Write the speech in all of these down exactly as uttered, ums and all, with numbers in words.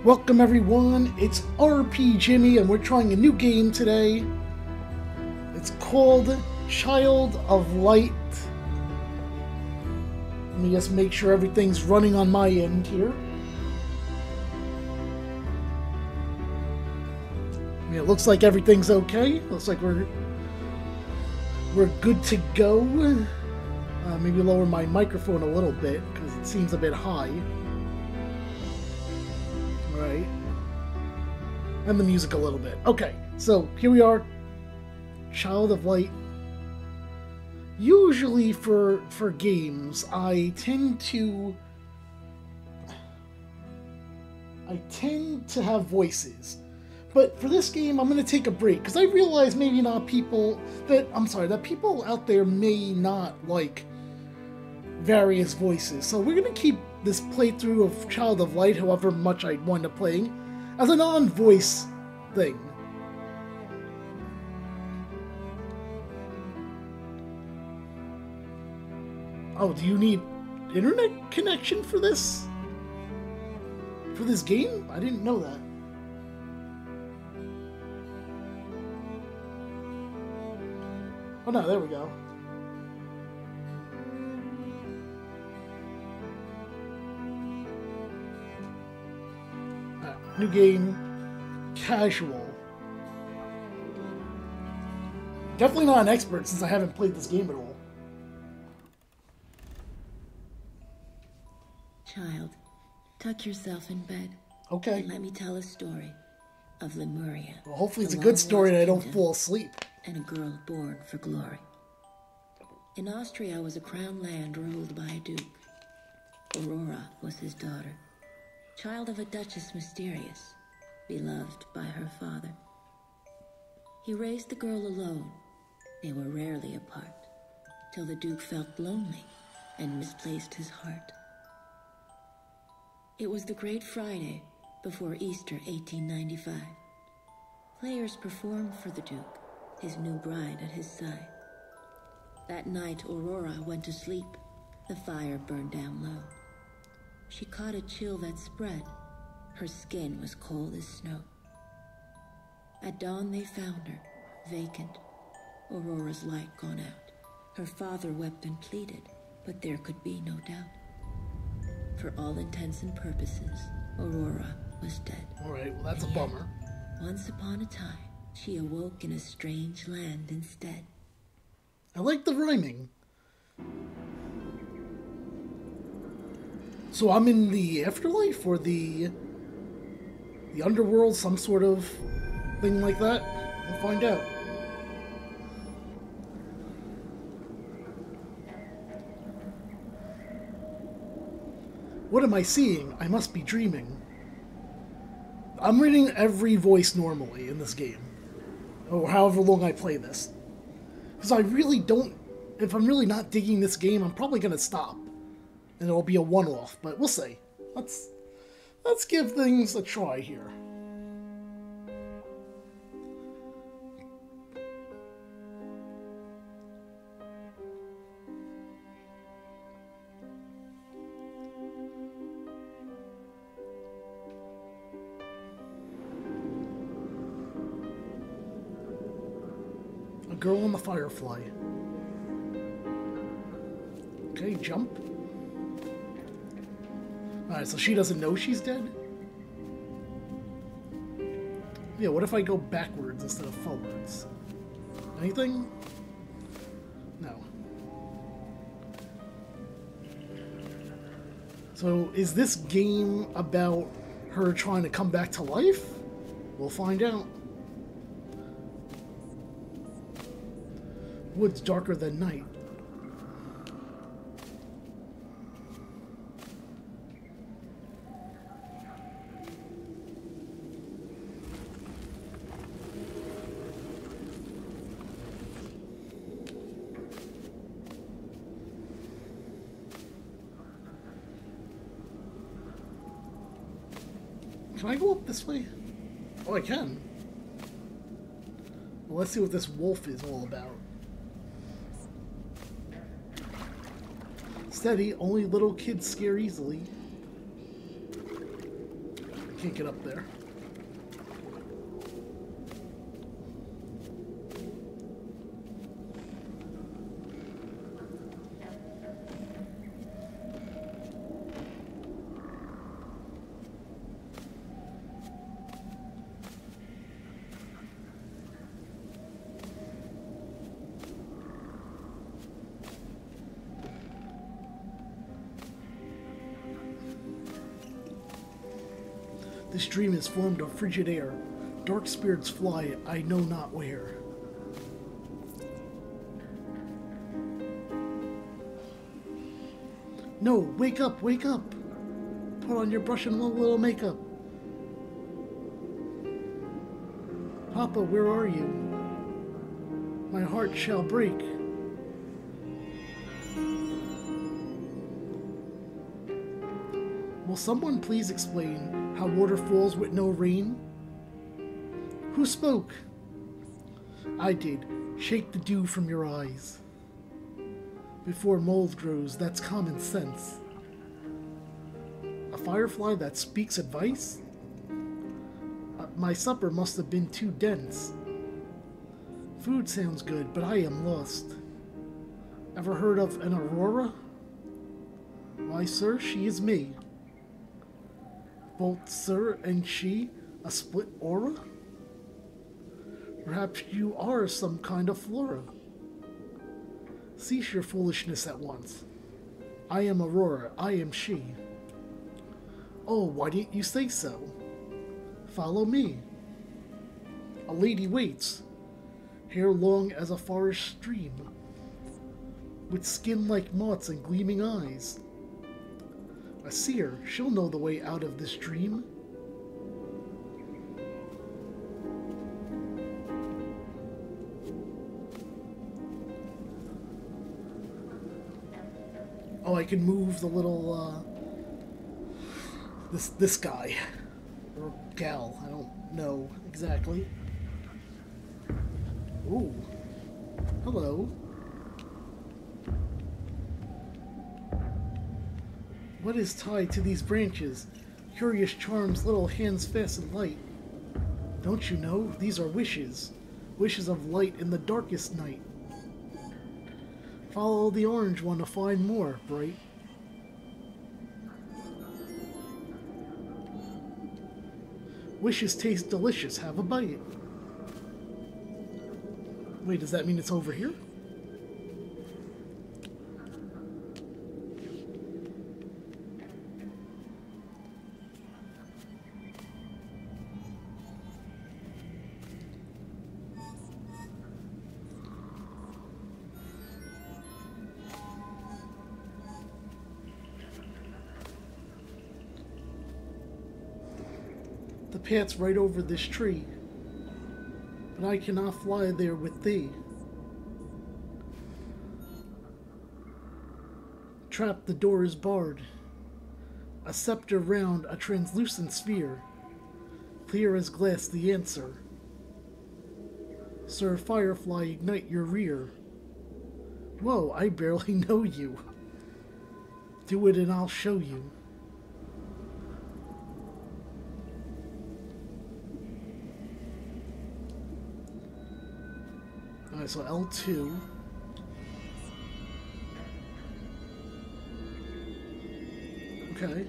Welcome everyone, it's R P Jimmy and we're trying a new game today. It's called Child of Light. Let me just make sure everything's running on my end here. I mean, it looks like everything's okay. Looks like we're we're good to go. Uh, maybe lower my microphone a little bit because it seems a bit high. Right. And the music a little bit. Okay, so here we are. Child of Light. Usually for for games, I tend to I tend to have voices. But for this game, I'm going to take a break because I realize maybe not people that I'm sorry, that people out there may not like various voices. So we're going to keep this playthrough of Child of Light, however much I wind up playing, as a non-voice thing. Oh, do you need internet connection for this? For this game? I didn't know that. Oh no, there we go. New game, casual. Definitely not an expert since I haven't played this game at all. Child, tuck yourself in bed. Okay. And let me tell a story of Lemuria. Well, hopefully it's a good story and I don't fall asleep. And a girl born for glory. In Austria was a crown land ruled by a duke. Aurora was his daughter. Child of a duchess mysterious, beloved by her father. He raised the girl alone. They were rarely apart, till the duke felt lonely and misplaced his heart. It was the Great Friday before Easter eighteen ninety-five. Players performed for the duke, his new bride at his side. That night Aurora went to sleep. The fire burned down low. She caught a chill that spread. Her skin was cold as snow. At dawn they found her, vacant, Aurora's light gone out. Her father wept and pleaded, but there could be no doubt. For all intents and purposes, Aurora was dead. Alright, well that's and a yet, bummer. Once upon a time, she awoke in a strange land instead. I like the rhyming. So I'm in the afterlife or the the underworld, some sort of thing like that? We'll find out. What am I seeing? I must be dreaming. I'm reading every voice normally in this game. Or however long I play this. Because I really don't... If I'm really not digging this game, I'm probably going to stop. And it'll be a one-off, but we'll see. Let's let's give things a try here. A girl on the Firefly. Okay, jump. Alright, so she doesn't know she's dead? Yeah, what if I go backwards instead of forwards? Anything? No. So, is this game about her trying to come back to life? We'll find out. Woods darker than night. Can I go up this way? Oh, I can. Well, let's see what this wolf is all about. Steady, only little kids scare easily. can't get up there. This dream is formed of frigid air. Dark spirits fly, I know not where. No, wake up, wake up! Put on your brush and a little makeup. Papa, where are you? My heart shall break. Will someone please explain how water falls with no rain? Who spoke? I did. Shake the dew from your eyes. Before mold grows, that's common sense. A firefly that speaks advice? Uh, my supper must have been too dense. Food sounds good, but I am lost. Ever heard of an aurora? Why, sir, she is me. Both sir and she, a split aura? Perhaps you are some kind of flora. Cease your foolishness at once. I am Aurora, I am she. Oh, why didn't you say so? Follow me. A lady waits, hair long as a forest stream, with skin like moths and gleaming eyes. A seer, she'll know the way out of this dream. Oh, I can move the little, uh, this, this guy. Or gal, I don't know exactly. Ooh. Hello. What is tied to these branches? Curious charms, little hands fast and light. Don't you know, these are wishes. Wishes of light in the darkest night. Follow the orange one to find more, bright. Wishes taste delicious, have a bite. Wait, does that mean it's over here? The path's right over this tree, but I cannot fly there with thee. Trapped, the door is barred. A scepter round a translucent sphere, clear as glass the answer. Sir Firefly, ignite your rear. Whoa, I barely know you. Do it and I'll show you. Alright, so L two. Okay.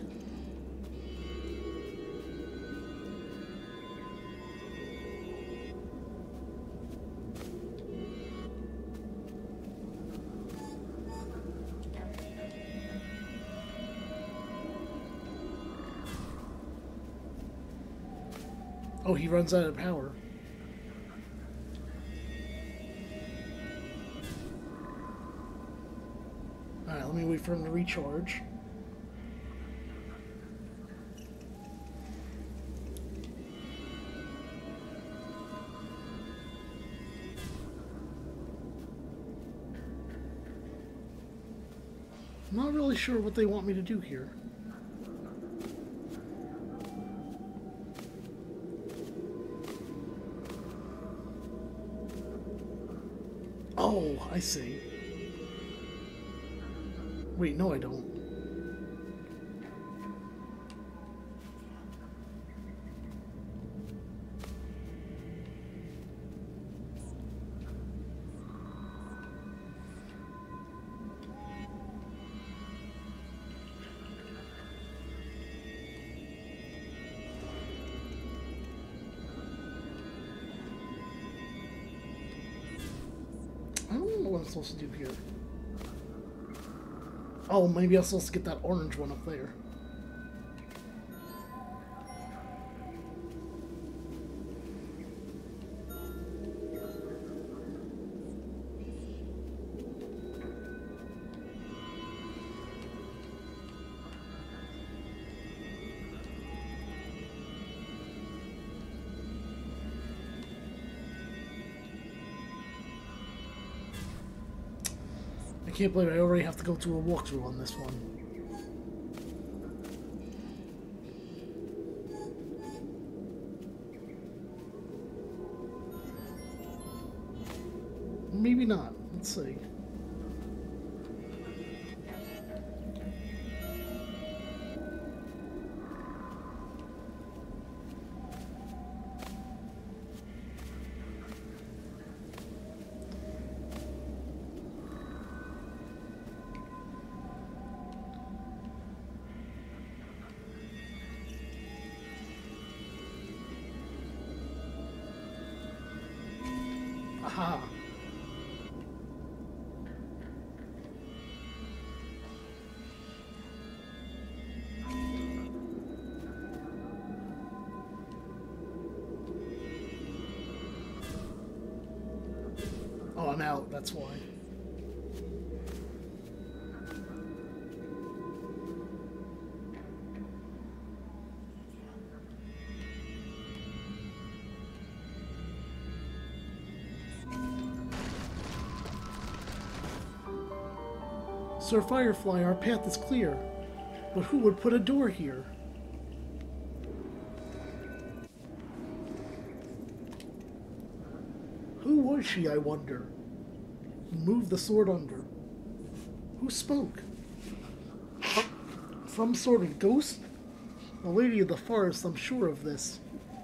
Oh, he runs out of power. Alright, let me wait for him to recharge. I'm not really sure what they want me to do here. Oh, I see. Wait, no I don't. what I'm supposed to do here. Oh, maybe I'm supposed to get that orange one up there. I can't believe I already have to go through a walkthrough on this one. Maybe not. Let's see. Aha. Oh, I'm out, that's why. Sir Firefly, our path is clear, but who would put a door here? Who was she, I wonder? He moved the sword under. Who spoke? Some sort of ghost? The Lady of the Forest, I'm sure of this.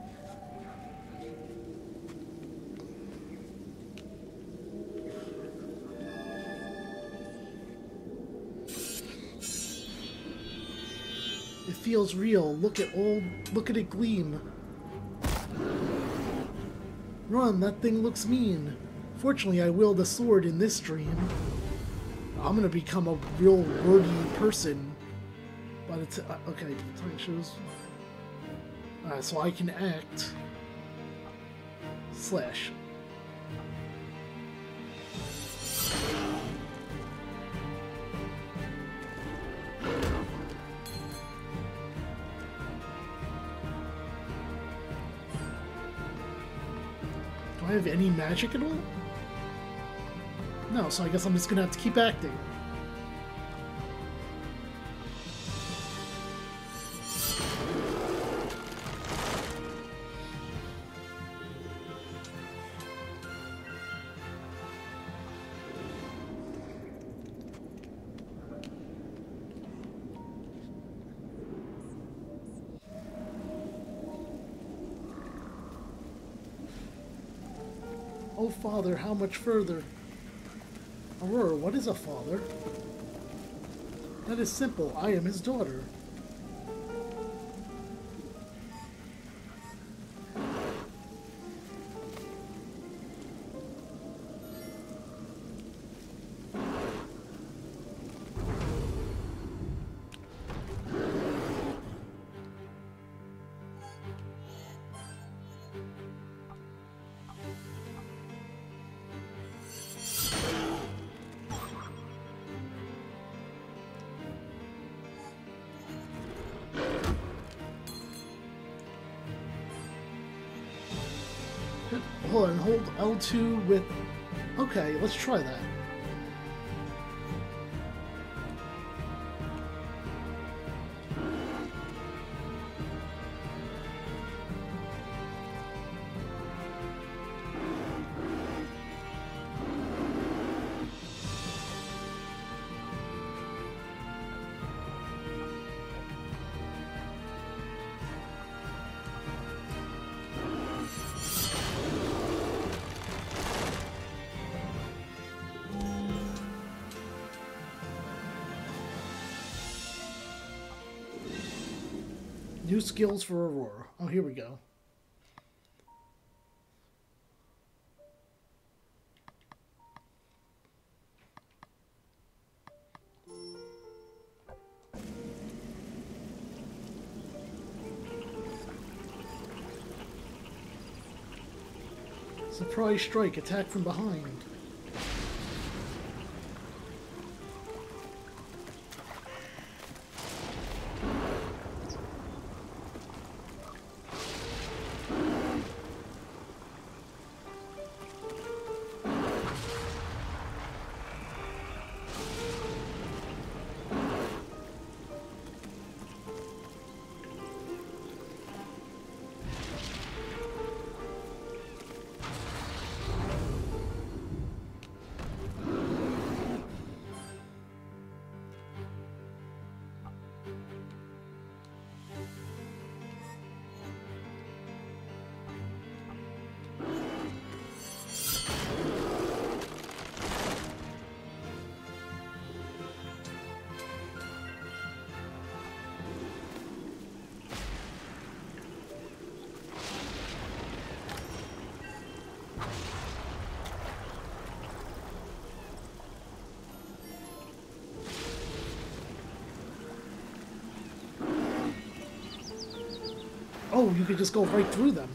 It feels real. Look at old. Look at it gleam. Run, that thing looks mean. Fortunately, I wield a sword in this dream. I'm gonna become a real wordy person. By the t okay, time shows. Alright, so I can act. Slash. Do I have any magic at all? No, so I guess I'm just gonna have to keep acting. Oh, father, how much further? Aurora, what is a father? That is simple. I am his daughter. Hold on, hold L two with... Okay, let's try that. New skills for Aurora. Oh, here we go. Surprise strike, attack from behind. Oh, you could just go right through them.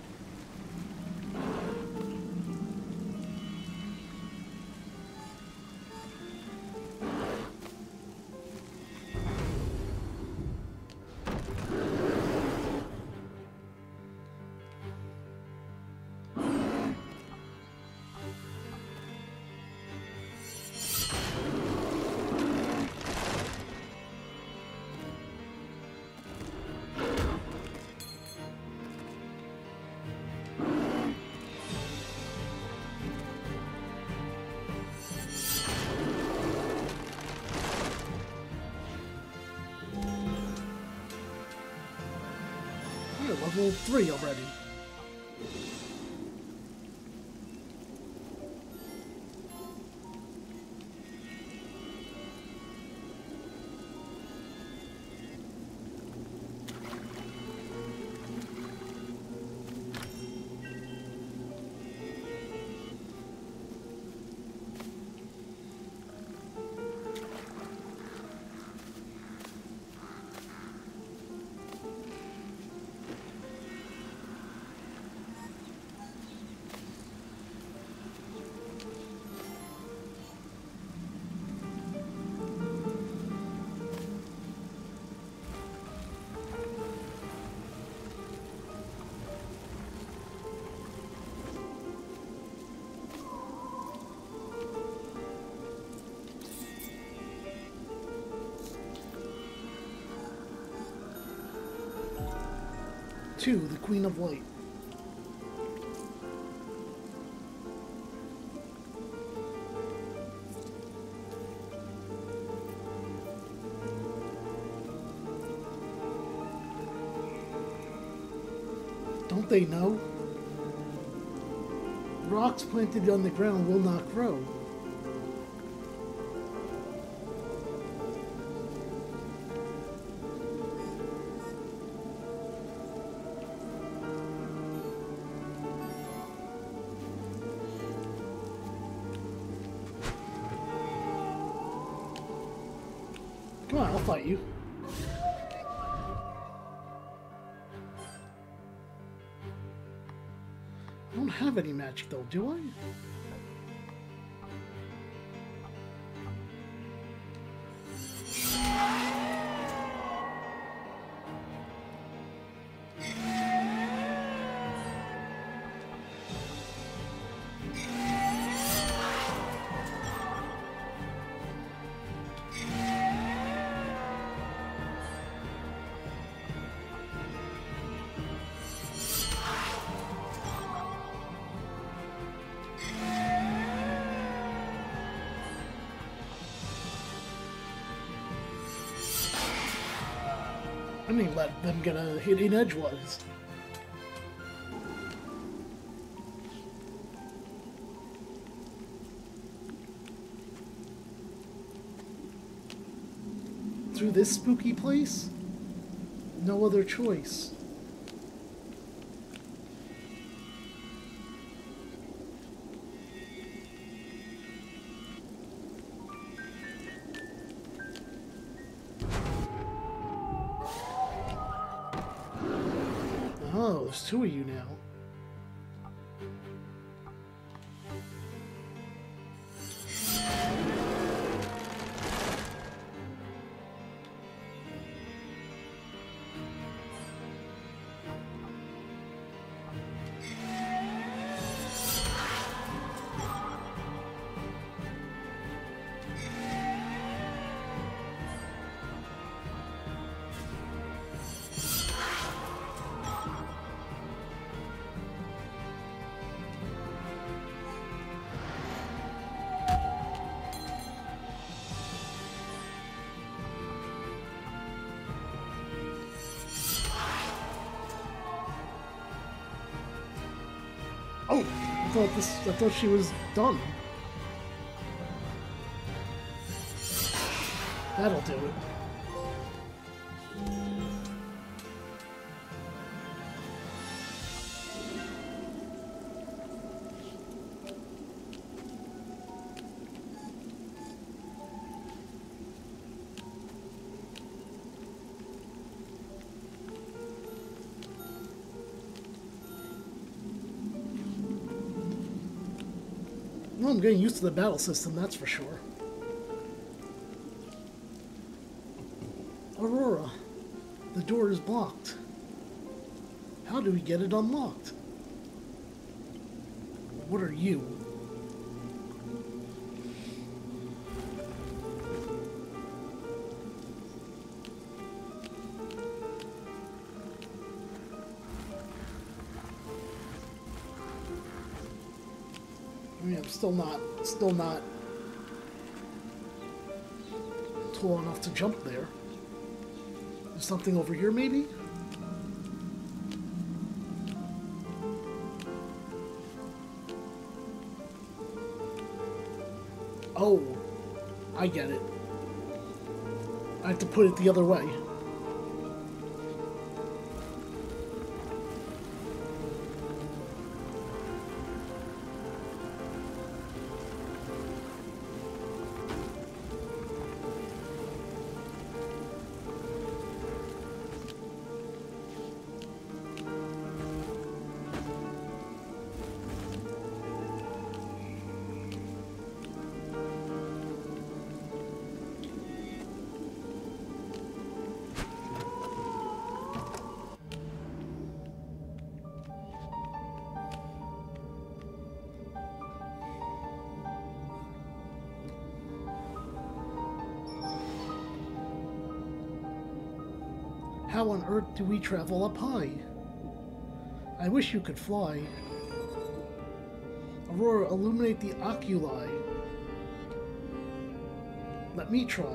Level three already. Two, the Queen of Light. Don't they know? Rocks planted on the ground will not grow. Come on, I'll fight you. I don't have any magic though, do I? I didn't let them get a hidden edge was. Through this spooky place? No other choice. Oh, there's two of you now. thought this. I thought she was done. That'll do it. Well, I'm getting used to the battle system, that's for sure. Aurora, the door is blocked. How do we get it unlocked? What are you? I mean, I'm still not, still not tall enough to jump there. There's something over here, maybe? Oh, I get it. I have to put it the other way. How on earth do we travel up high? I wish you could fly. Aurora, illuminate the oculi. Let me try.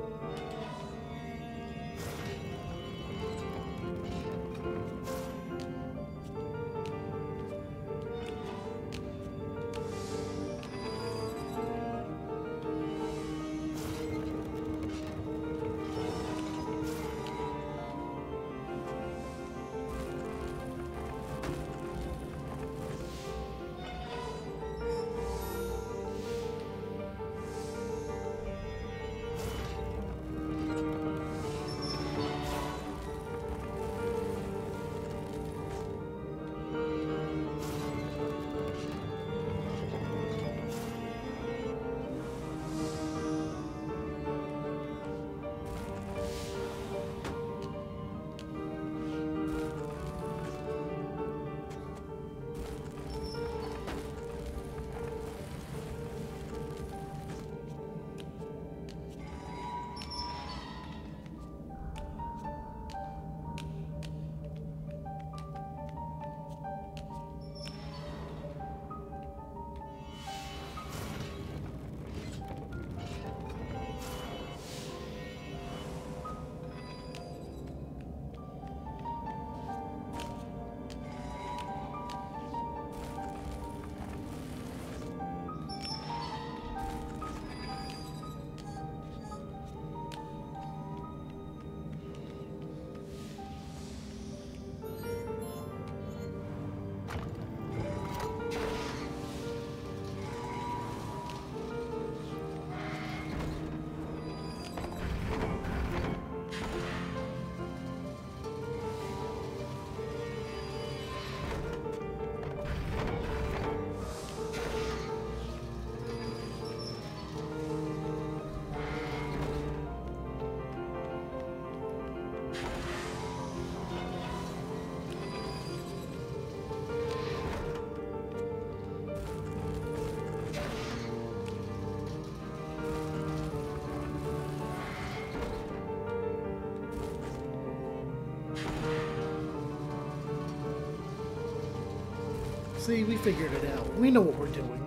See, we figured it out. We know what we're doing.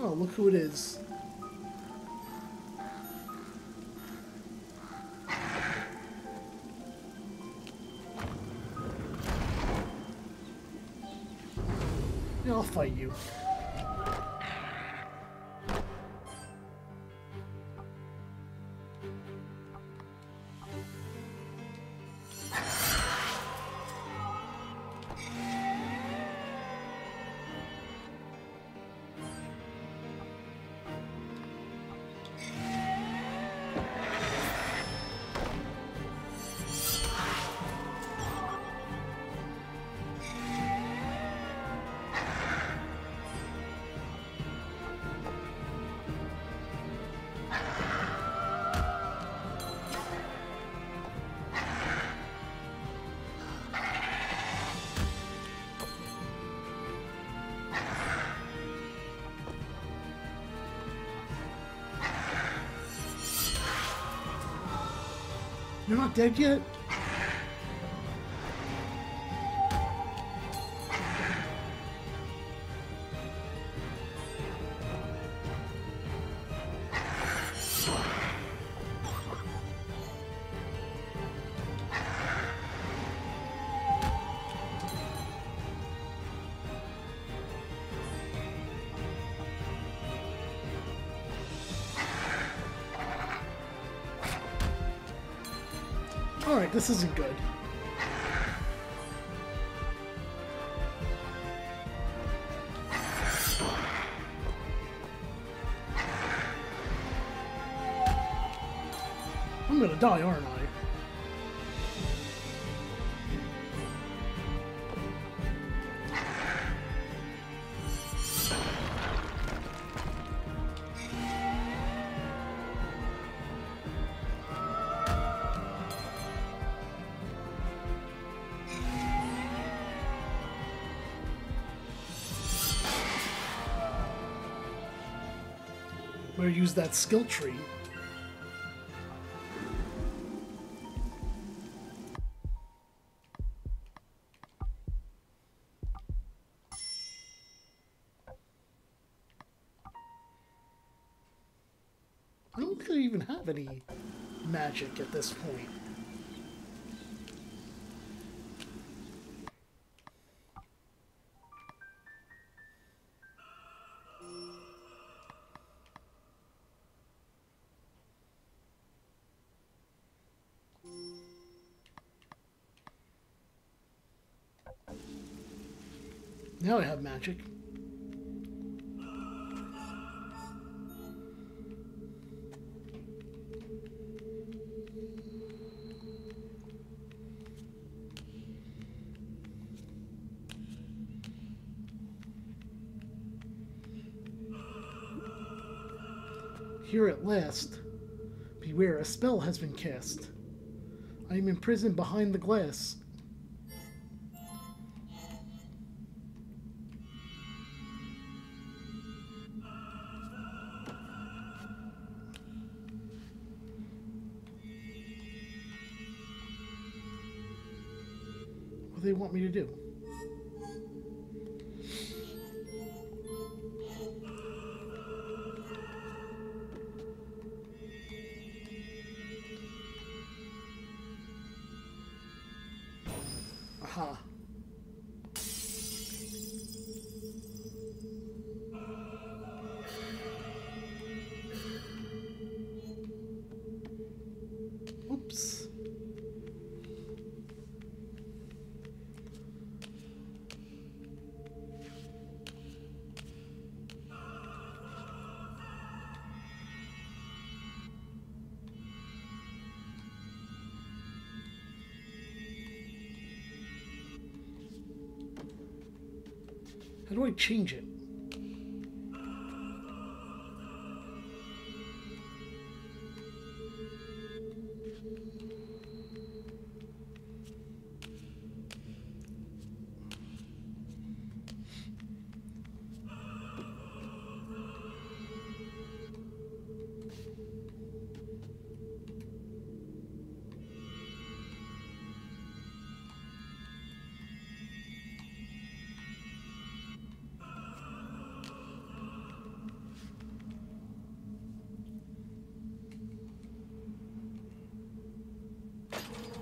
Oh, look who it is. Yeah, I'll fight you. You're not dead yet? Alright, this isn't good. I'm gonna die, aren't I? Better use that skill tree. I don't think I even have any magic at this point. Now I have magic. Here at last. Beware, a spell has been cast. I am imprisoned behind the glass. What do they want me to do? Aha. Oops. How do I change it?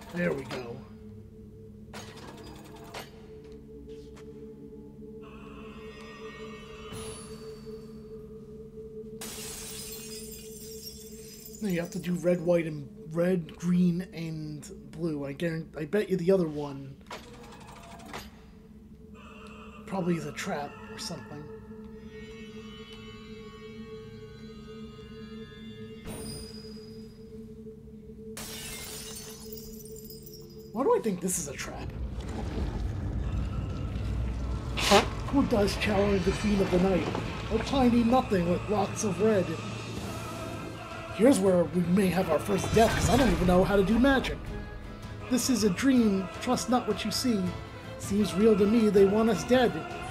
There we go. Now you have to do red, white, and red, green, and blue. I guarantee, I bet you the other one probably is a trap or something. Why do I think this is a trap? Who does challenge the Queen of the Night? A tiny nothing with lots of red. Here's where we may have our first death, because I don't even know how to do magic. This is a dream. Trust not what you see. Seems real to me. They want us dead.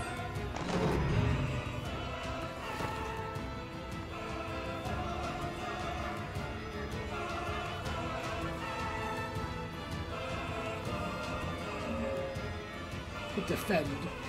But defend.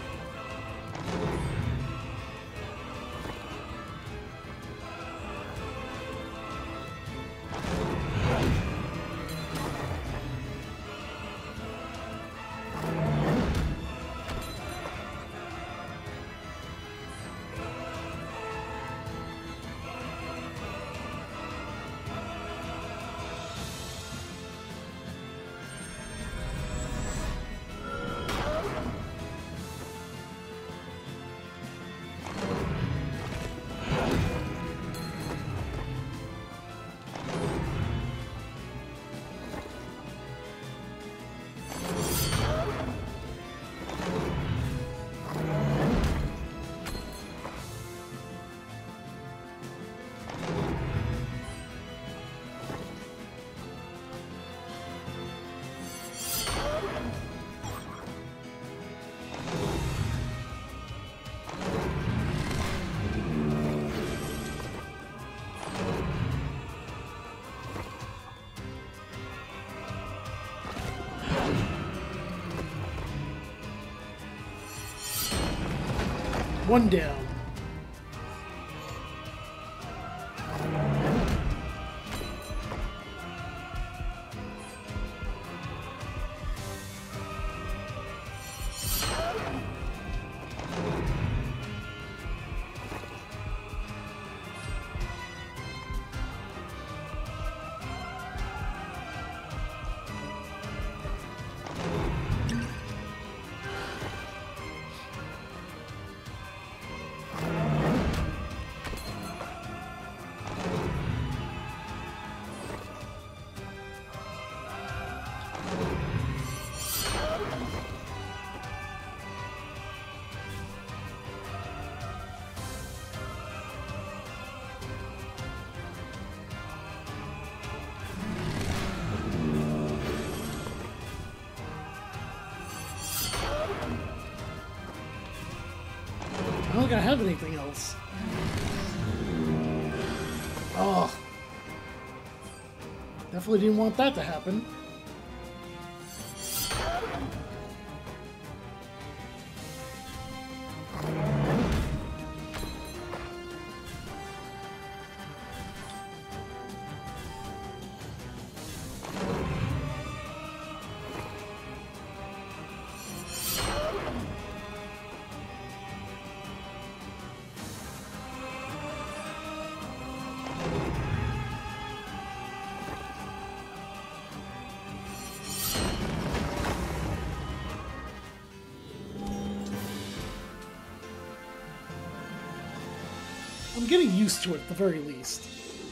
One down. I don't think I have anything else. Oh. Definitely didn't want that to happen. I'm getting used to it at the very least.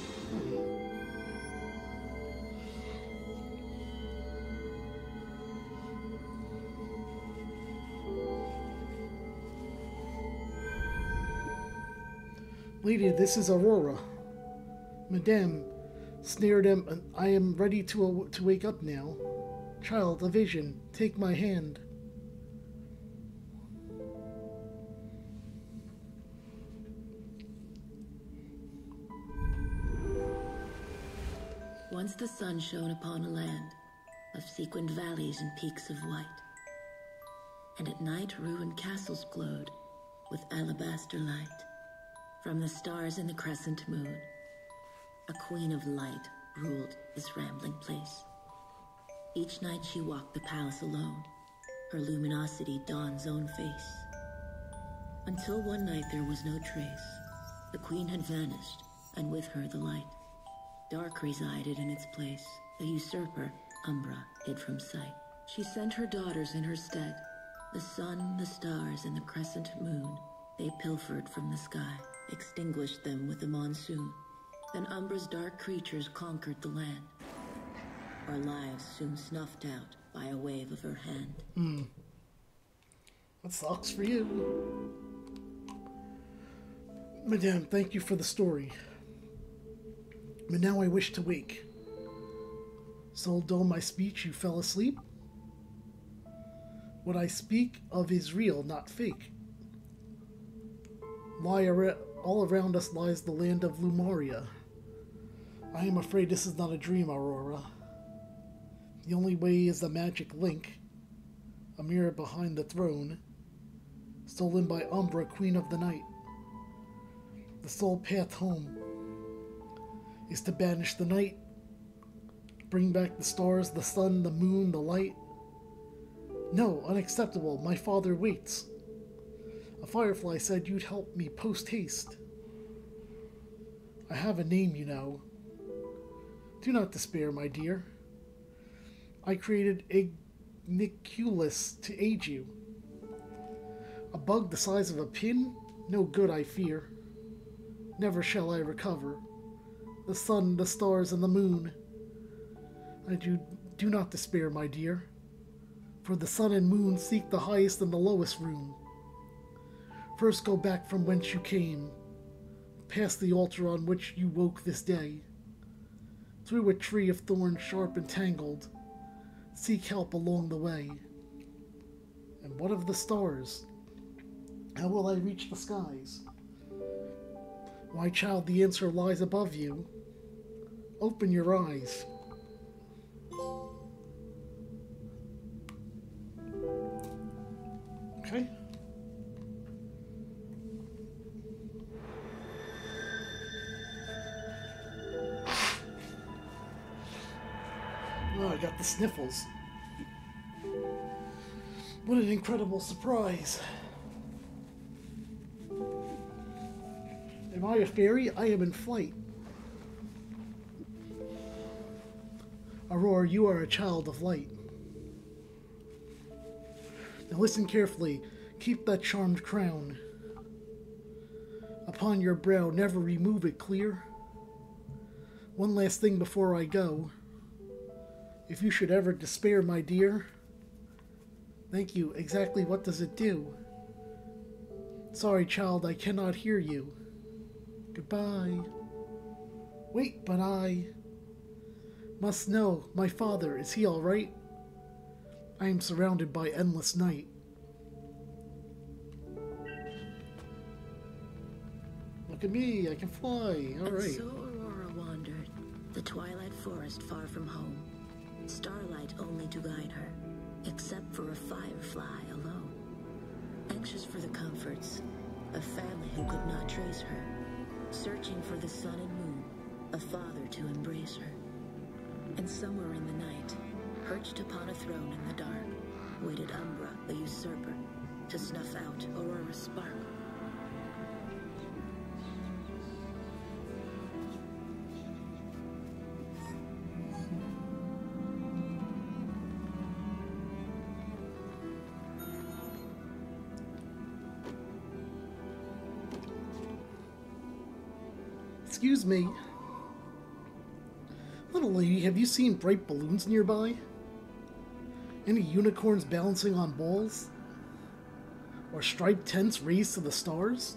Lady, this is Aurora. Madame, snared am I am ready to to wake up now. Child, a vision, take my hand. Once the sun shone upon a land of sequined valleys and peaks of white, and at night ruined castles glowed with alabaster light. From the stars and the crescent moon, a queen of light ruled this rambling place. Each night she walked the palace alone, her luminosity Dawn's own face. Until one night there was no trace. The queen had vanished, and with her the light. Dark resided in its place. The usurper, Umbra, hid from sight. She sent her daughters in her stead. The sun, the stars, and the crescent moon. They pilfered from the sky, extinguished them with the monsoon. Then Umbra's dark creatures conquered the land. Our lives soon snuffed out by a wave of her hand. Hmm. That sucks for you. Madame, thank you for the story. But now I wish to wake. So dull my speech you fell asleep? What I speak of is real, not fake. Lie ar- all around us lies the land of Lumaria. I am afraid this is not a dream, Aurora. The only way is the magic link, a mirror behind the throne, stolen by Umbra, Queen of the Night. The sole path home is to banish the night, bring back the stars, the sun, the moon, the light. No, unacceptable, my father waits. A firefly said you'd help me post-haste. I have a name, you know. Do not despair, my dear. I created Igniculus to aid you. A bug the size of a pin? No good, I fear. Never shall I recover. The sun, the stars, and the moon. I do, do not despair, my dear. For the sun and moon seek the highest and the lowest room. First go back from whence you came, past the altar on which you woke this day. Through a tree of thorns sharp and tangled, seek help along the way. And what of the stars? How will I reach the skies? My child, the answer lies above you. Open your eyes. Okay. Oh, I got the sniffles. What an incredible surprise. Am I a fairy? I am in flight. Aurora, you are a child of light. Now listen carefully. Keep that charmed crown upon your brow. Never remove it, clear? One last thing before I go. If you should ever despair, my dear. Thank you. Exactly what does it do? Sorry, child, I cannot hear you. Goodbye. Wait, but I must know. My father, is he all right? I am surrounded by endless night. Look at me, I can fly. All right. And so Aurora wandered, the twilight forest far from home. Starlight only to guide her, except for a firefly alone. Anxious for the comforts, a family who could not trace her. Searching for the sun and moon, a father to embrace her. And somewhere in the night, perched upon a throne in the dark, waited Umbra, the usurper, to snuff out Aurora's spark. Excuse me. Little lady, have you seen bright balloons nearby? Any unicorns balancing on balls? Or striped tents raised to the stars?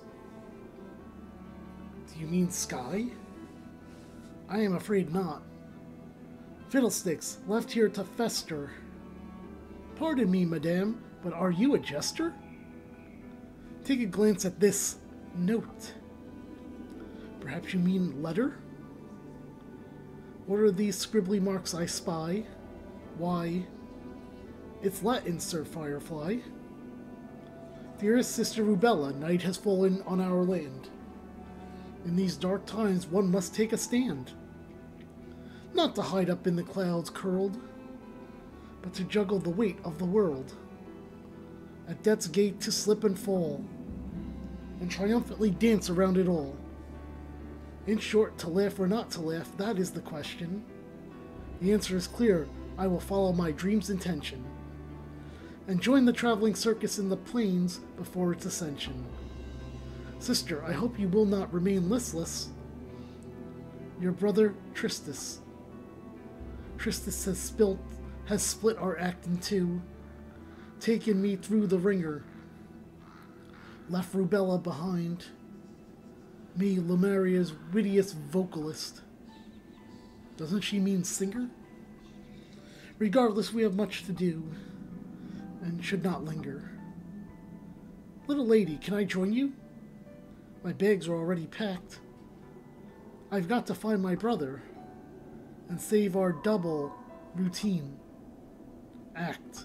Do you mean sky? I am afraid not. Fiddlesticks, left here to fester. Pardon me, madame, but are you a jester? Take a glance at this note. Perhaps you mean letter? What are these scribbly marks I spy? Why, it's Latin, Sir Firefly. Dearest Sister Rubella, night has fallen on our land. In these dark times, one must take a stand. Not to hide up in the clouds curled, but to juggle the weight of the world. At death's gate to slip and fall, and triumphantly dance around it all. In short, to laugh or not to laugh, that is the question. The answer is clear: I will follow my dream's intention, and join the traveling circus in the plains before its ascension. Sister, I hope you will not remain listless. Your brother Tristus. Tristus has spilt, has split our act in two, taken me through the ringer, left Rubella behind, me, Lumeria's wittiest vocalist. Doesn't she mean singer? Regardless, we have much to do, and should not linger. Little lady, can I join you? My bags are already packed. I've got to find my brother, and save our double routine act.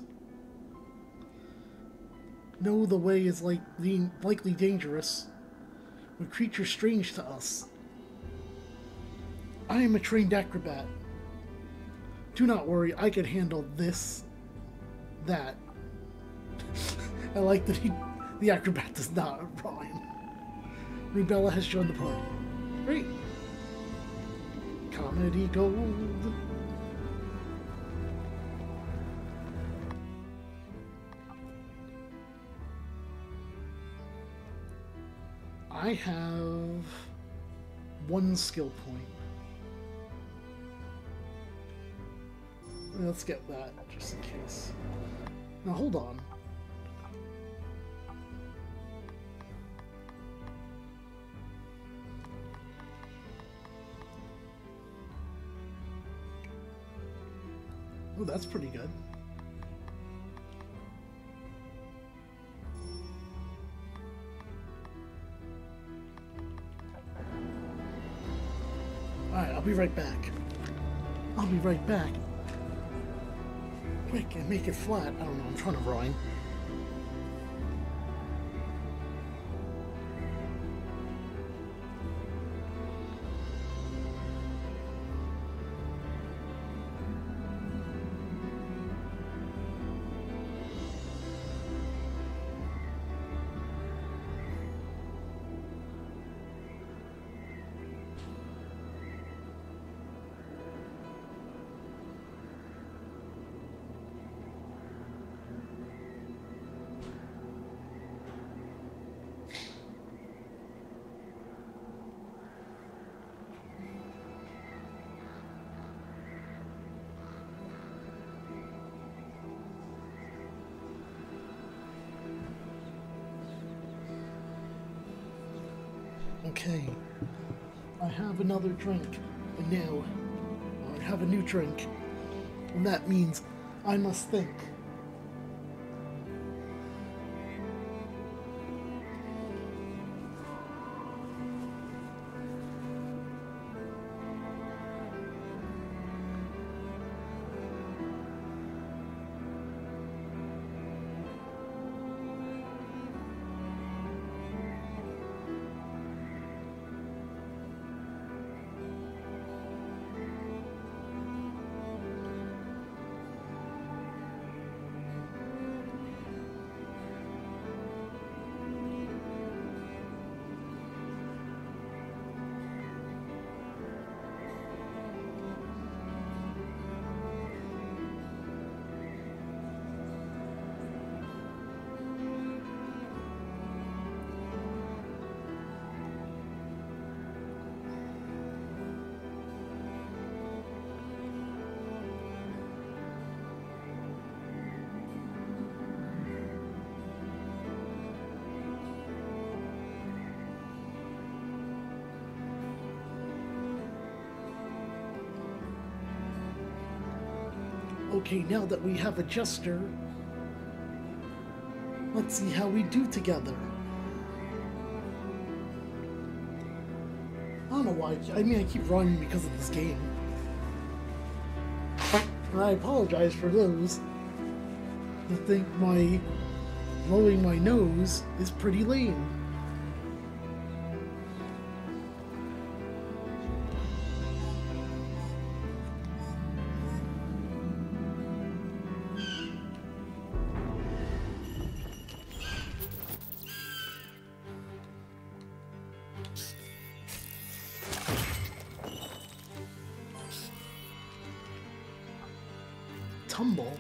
Know the way is like likely dangerous, with creatures strange to us. I am a trained acrobat. Do not worry, I can handle this, that. I like that he, the acrobat does not rhyme. Rubella has joined the party. Great. Comedy gold. I have one skill point. Let's get that just in case. Now hold on. Oh, that's pretty good. Alright, I'll be right back. I'll be right back. Quick, and make it flat. I don't know, I'm trying to rhyme. Okay, I have another drink, and now I have a new drink, and that means I must think. Okay, now that we have a jester, let's see how we do together. I don't know why, I mean I keep rhyming because of this game. And I apologize for those that think my blowing my nose is pretty lame. humble.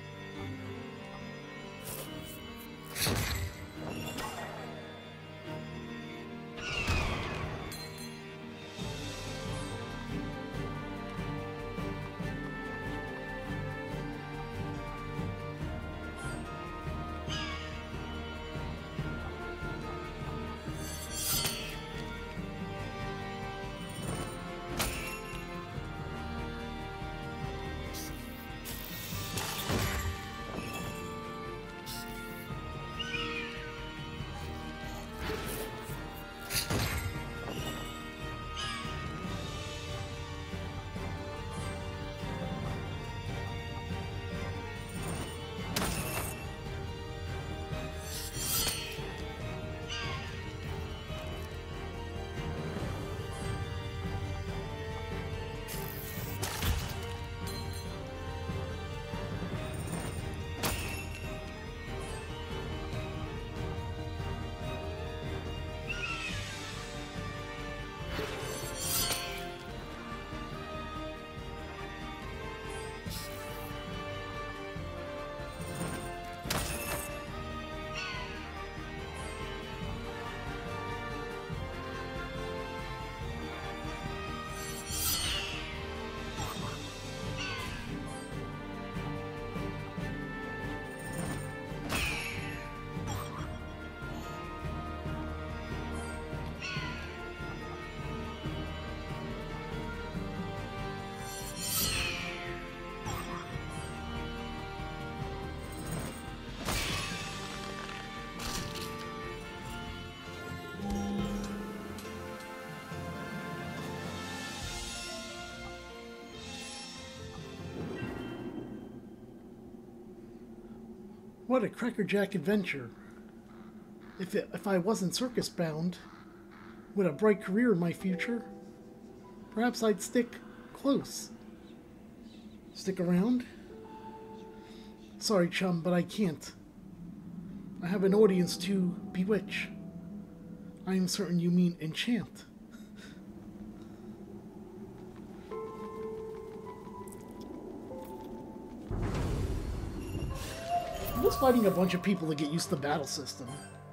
What a crackerjack adventure. If, it, if I wasn't circus bound, with a bright career in my future, perhaps I'd stick close. Stick around? Sorry, chum, but I can't. I have an audience to bewitch. I am certain you mean enchant. I'm just fighting a bunch of people to get used to the battle system.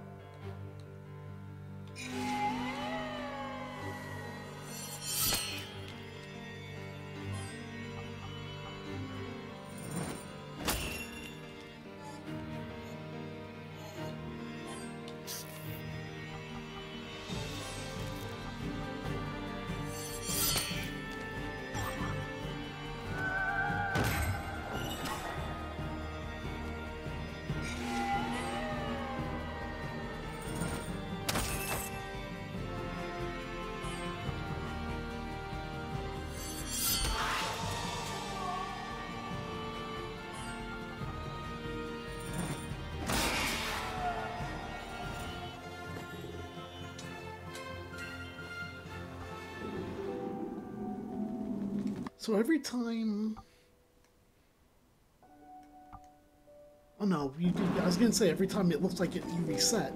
So every time... Oh no, you, I was gonna say every time it looks like it, you reset.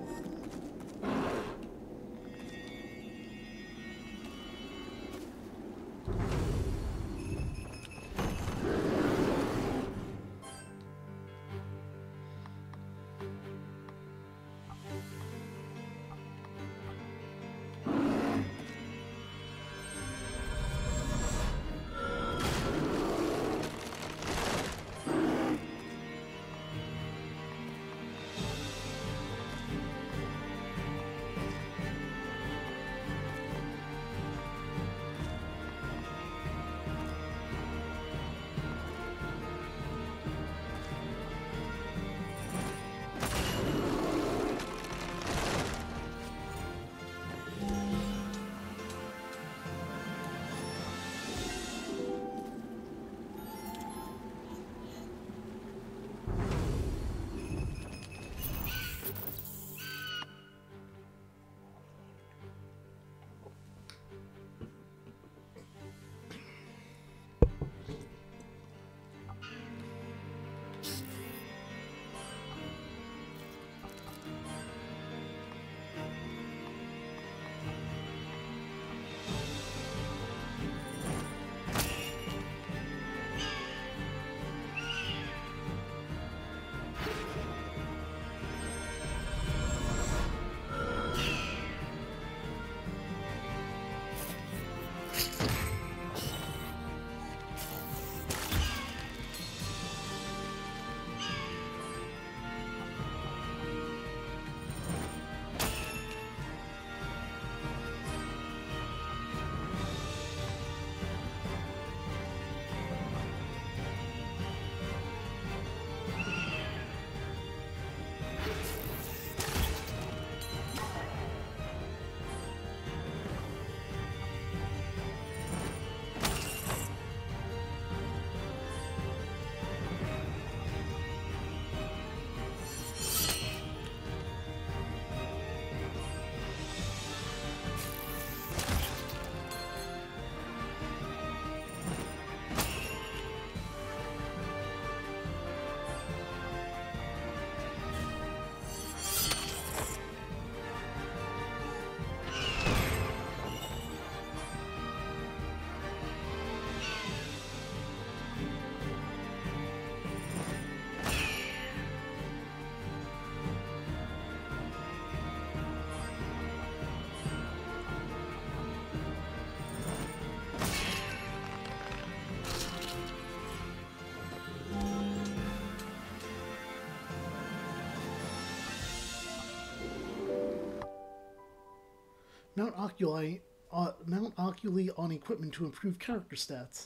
Mount Oculi, uh, Mount Oculi on equipment to improve character stats.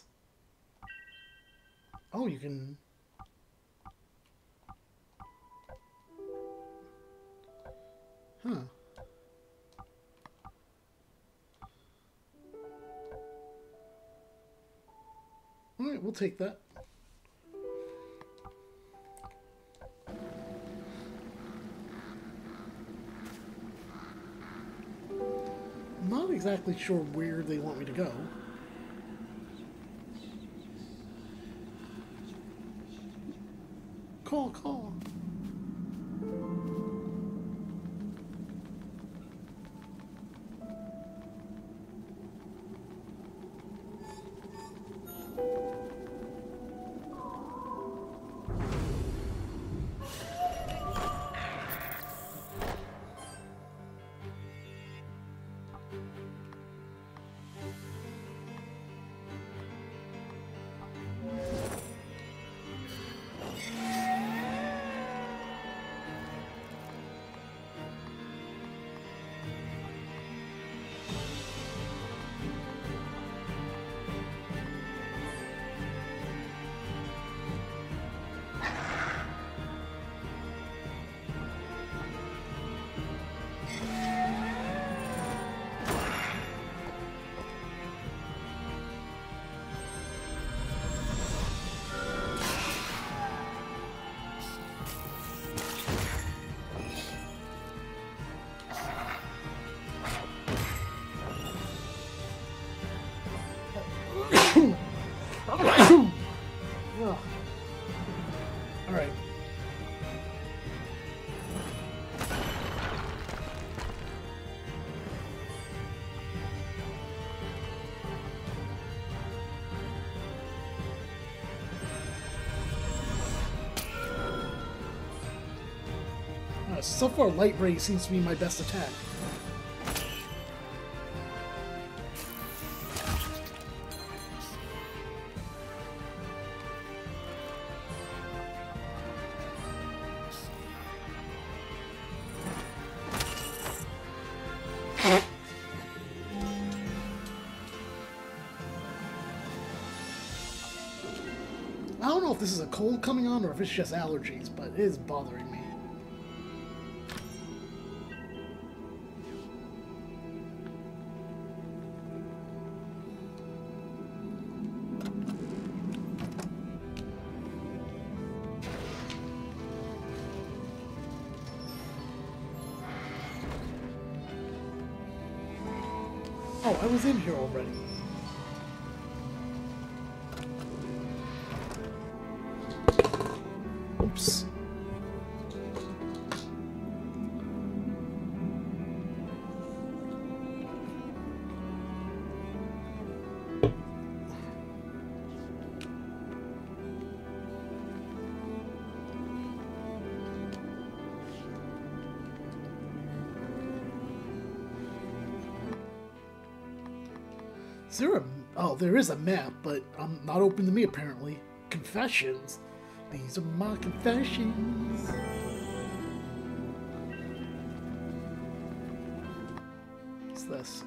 Oh, you can... Huh. Alright, we'll take that. I'm not exactly sure where they want me to go. Call, call. Alright. Uh, so far, Light Ray seems to be my best attack. I don't know if this is a cold coming on or if it's just allergies, but it is bothering me. Oh, I was in here already. Oops. Is there a... Oh, there is a map, but I'm not open to me, apparently. Confessions. These are my confessions. What's this?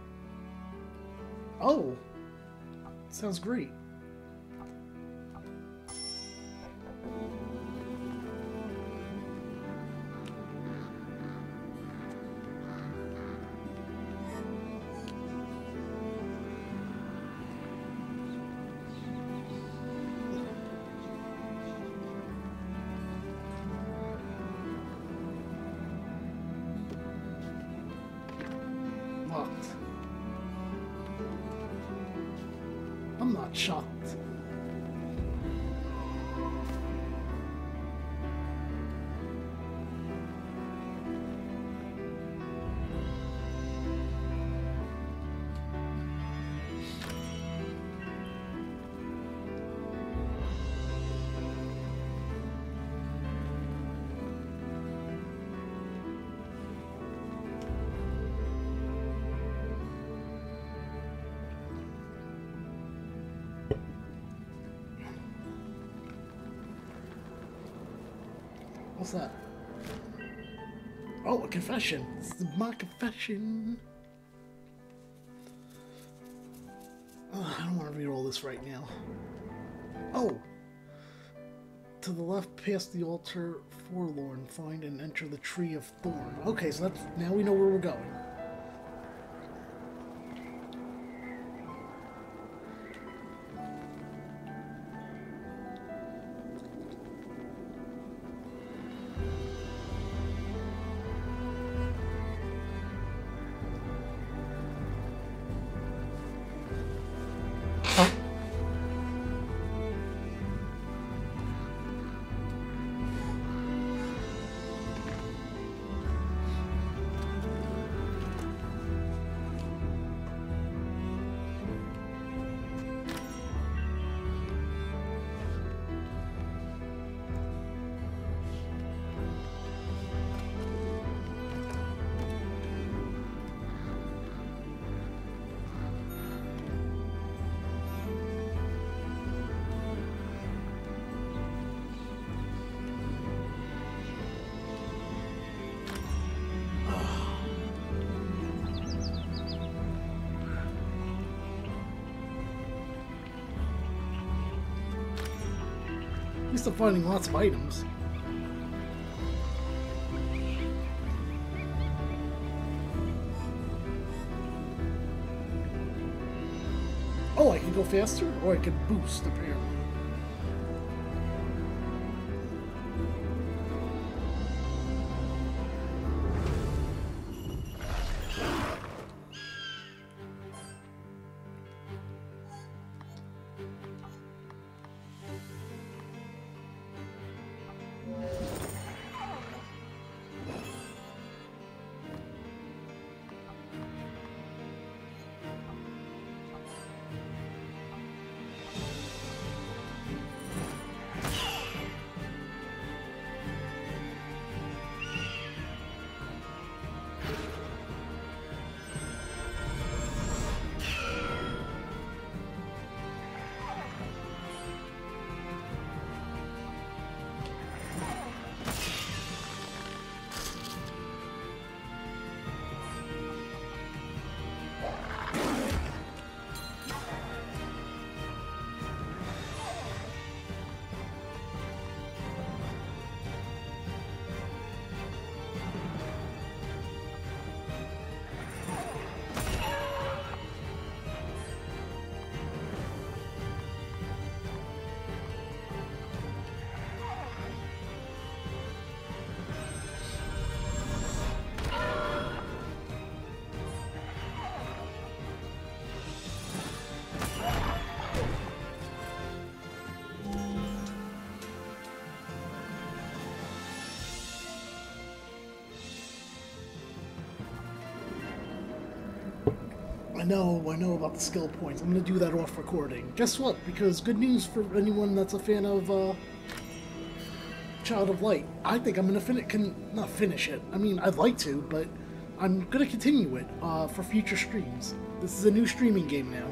Oh! Sounds great. Locked. I'm not shocked. What's that? Oh, a confession. This is my confession. Ugh, I don't want to read all this right now. Oh! To the left, past the altar, forlorn, find and enter the tree of thorn. Okay, so that's now we know where we're going. At least I'm finding lots of items. Oh, I can go faster? Or I can boost, apparently. I know, I know about the skill points. I'm going to do that off recording. Guess what? Because good news for anyone that's a fan of uh, Child of Light. I think I'm going to fin can not finish it. I mean, I'd like to, but I'm going to continue it uh, for future streams. This is a new streaming game now.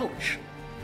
Ouch.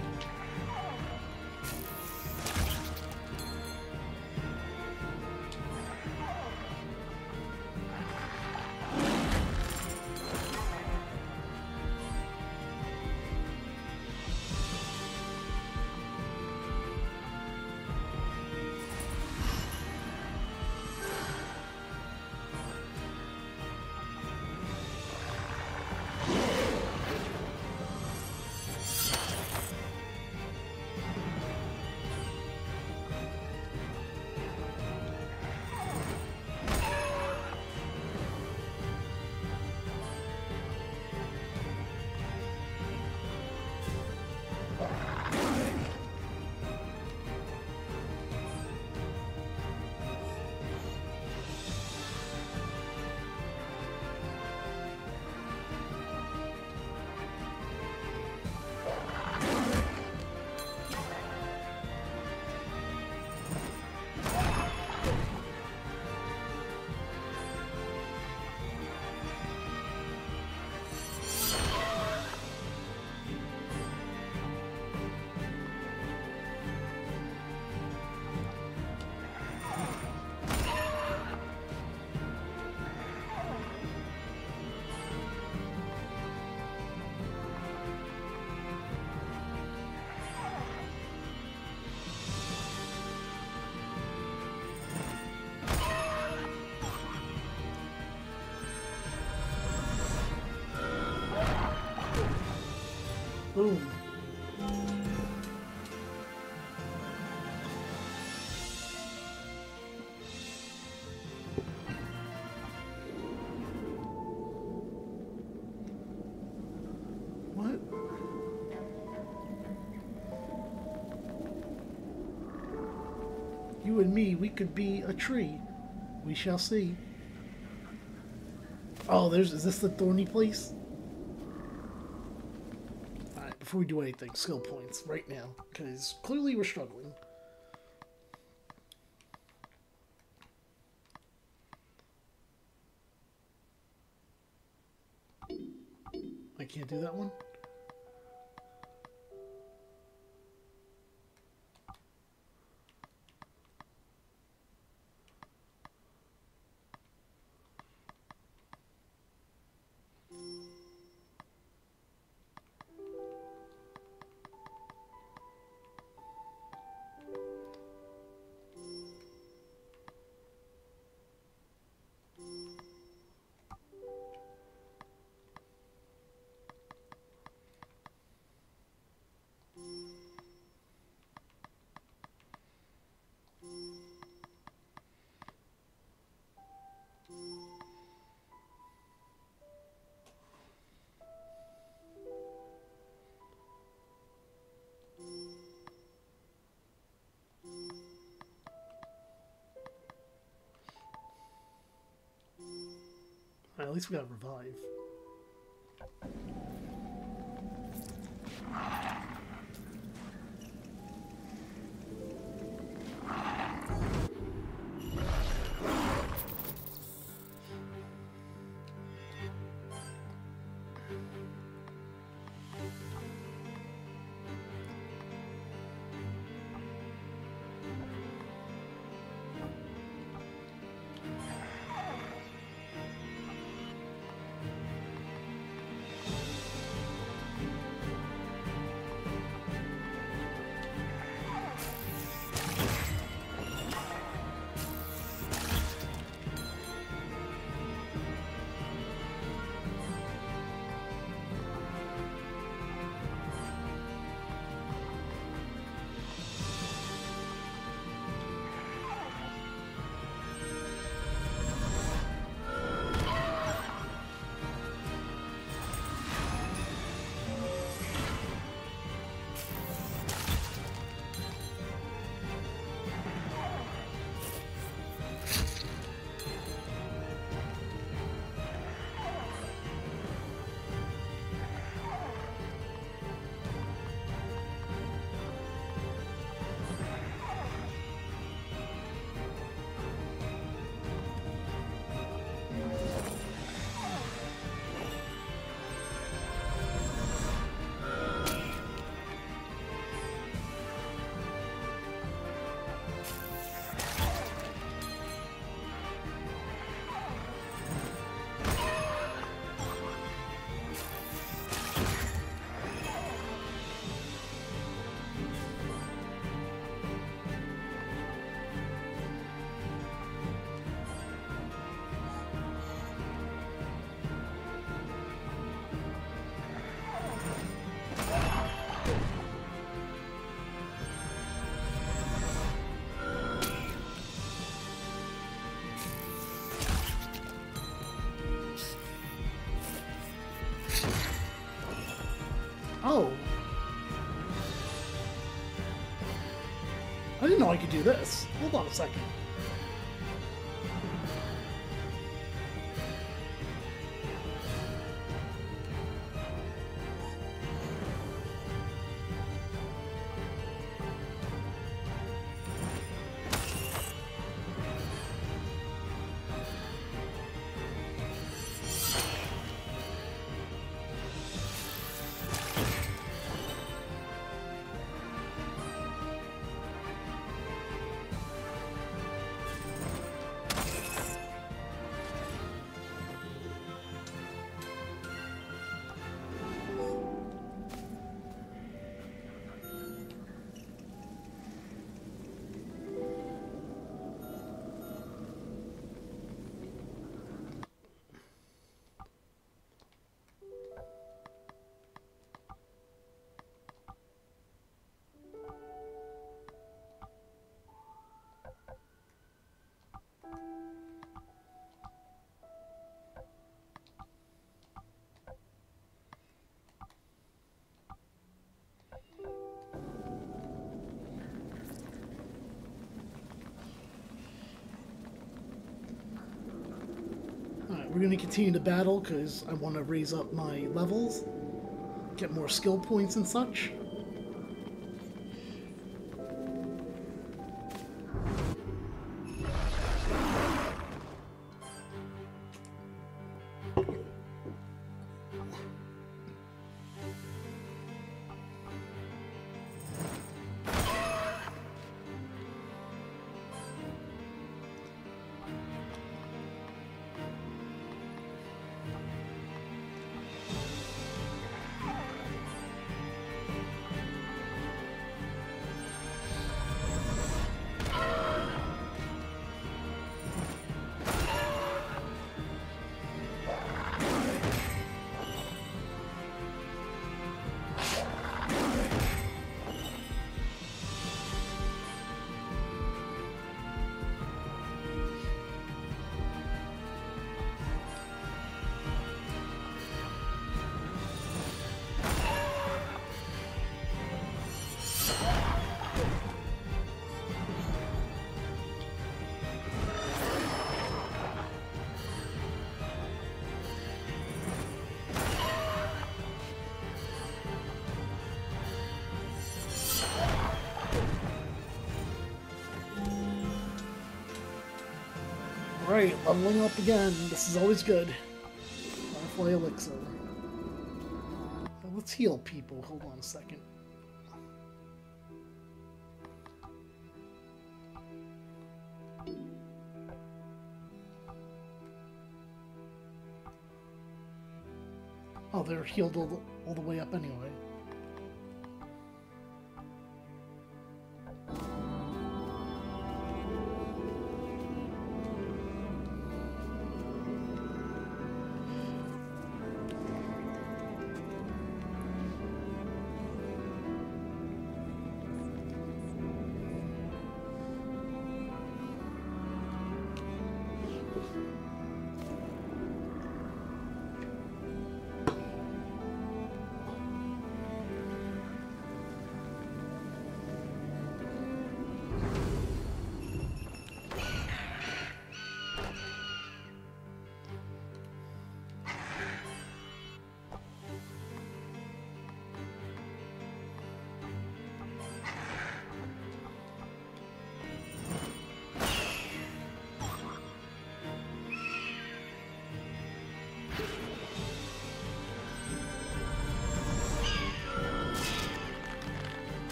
Boom. What? You and me, we could be a tree. We shall see. Oh, there's, is this the thorny place? Alright, before we do anything, skill points right now, because clearly we're struggling. I can't do that one? At least we got revive. I could do this. Hold on a second. We're going to continue to battle because I want to raise up my levels, get more skill points and such. Alright, leveling up again. This is always good. Firefly Elixir. Now let's heal people. Hold on a second. Oh, they're healed all the, all the way up anyway.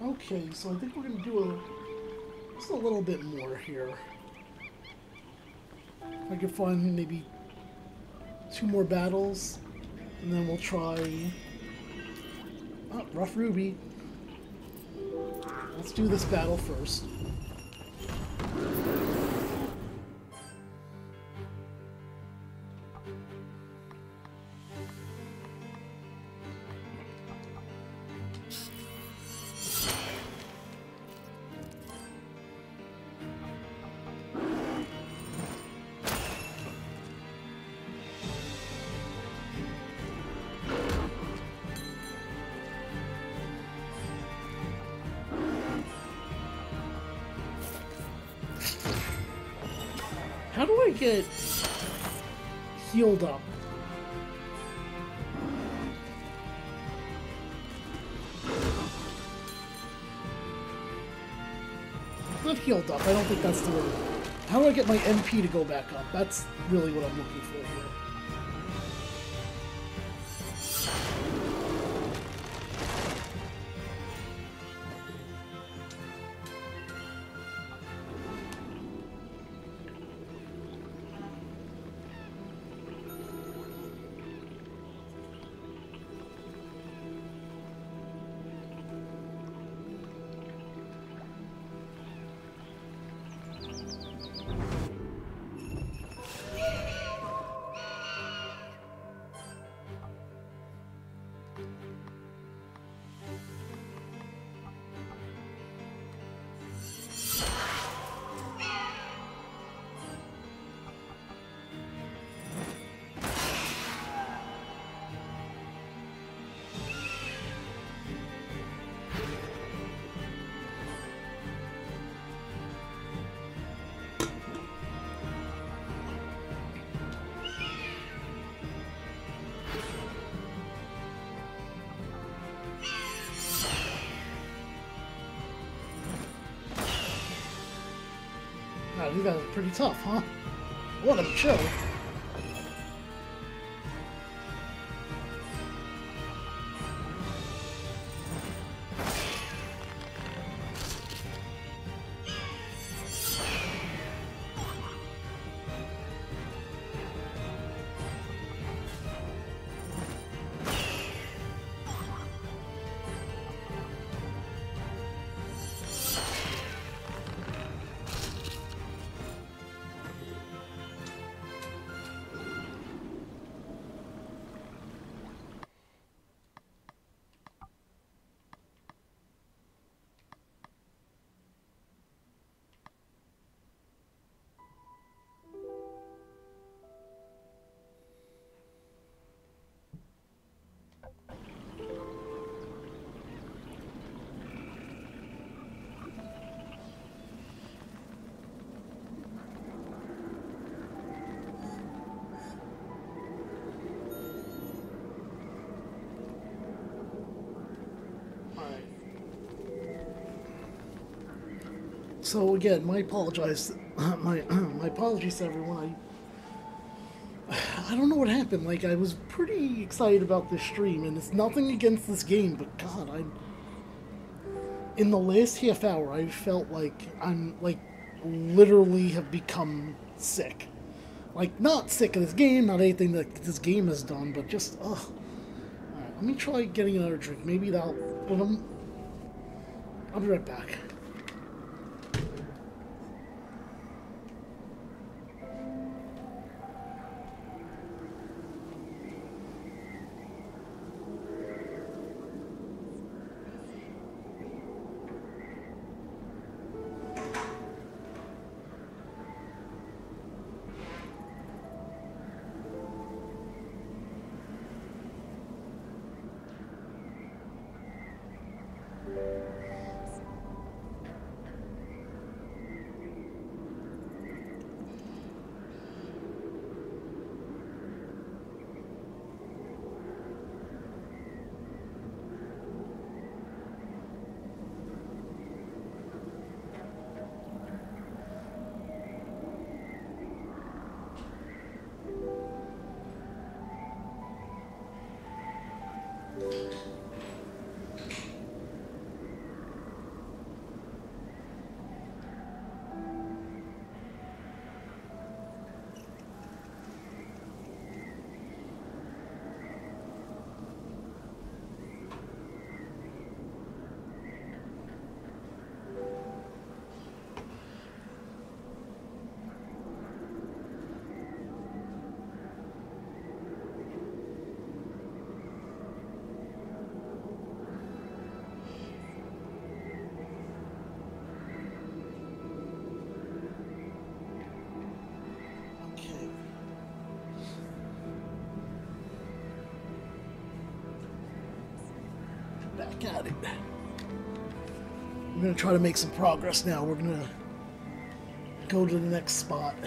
Okay, so I think we're gonna do a just a little bit more here. If I can find maybe two more battles, and then we'll try. Oh, Rough Ruby. Let's do this battle first. How do I get healed up? Not healed up, I don't think that's the word. How do I get my M P to go back up? That's really what I'm looking for here. Wow, these guys are pretty tough, huh? What a chill. So again, my apologize, my my apologies to everyone. I I don't know what happened. Like I was pretty excited about this stream, and it's nothing against this game, but God, I in the last half hour I felt like I'm like literally have become sick. Like not sick of this game, not anything that this game has done, but just ugh. Alright, let me try getting another drink. Maybe that'll. But I'm. I'll be right back. back at it. We're gonna try to make some progress now. We're gonna go to the next spot.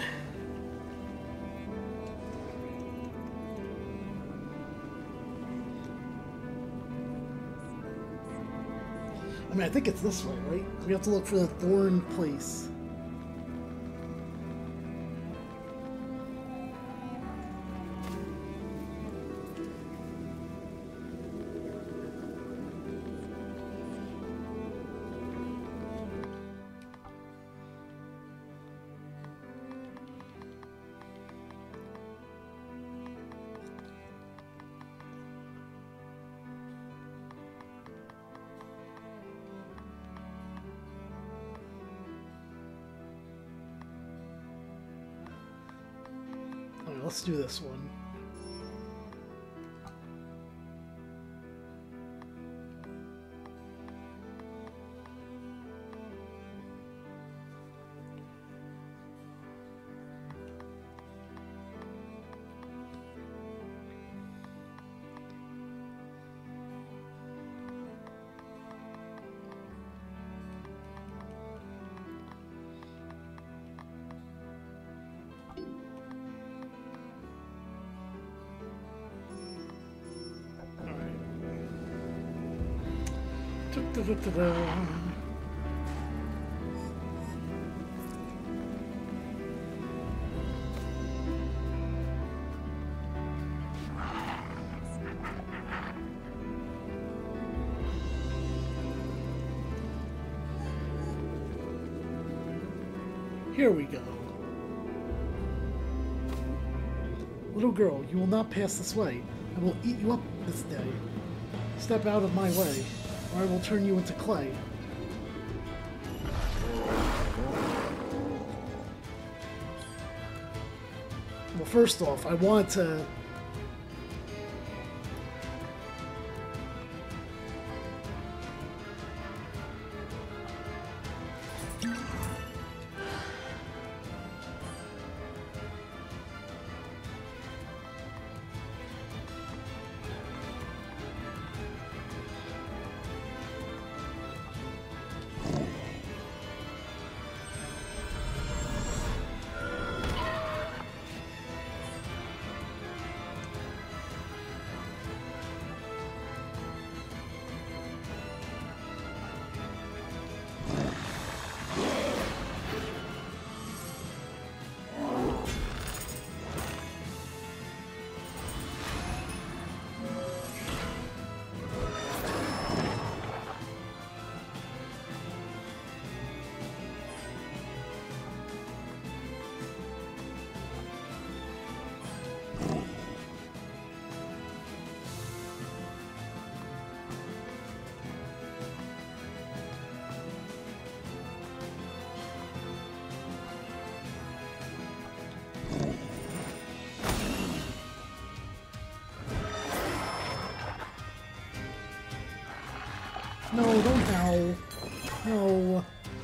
I mean, I think it's this way, right? We have to look for the Thorn Place. Let's do this one. Da, da, da, da. Here we go. Little girl, you will not pass this way. I will eat you up this day. Step out of my way, or I will turn you into clay. Well, first off, I want to... No, don't howl. No.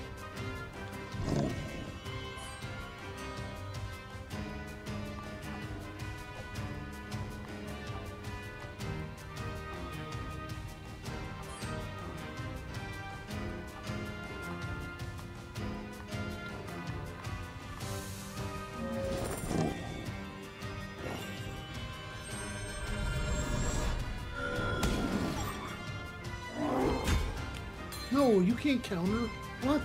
No, you can't counter. What?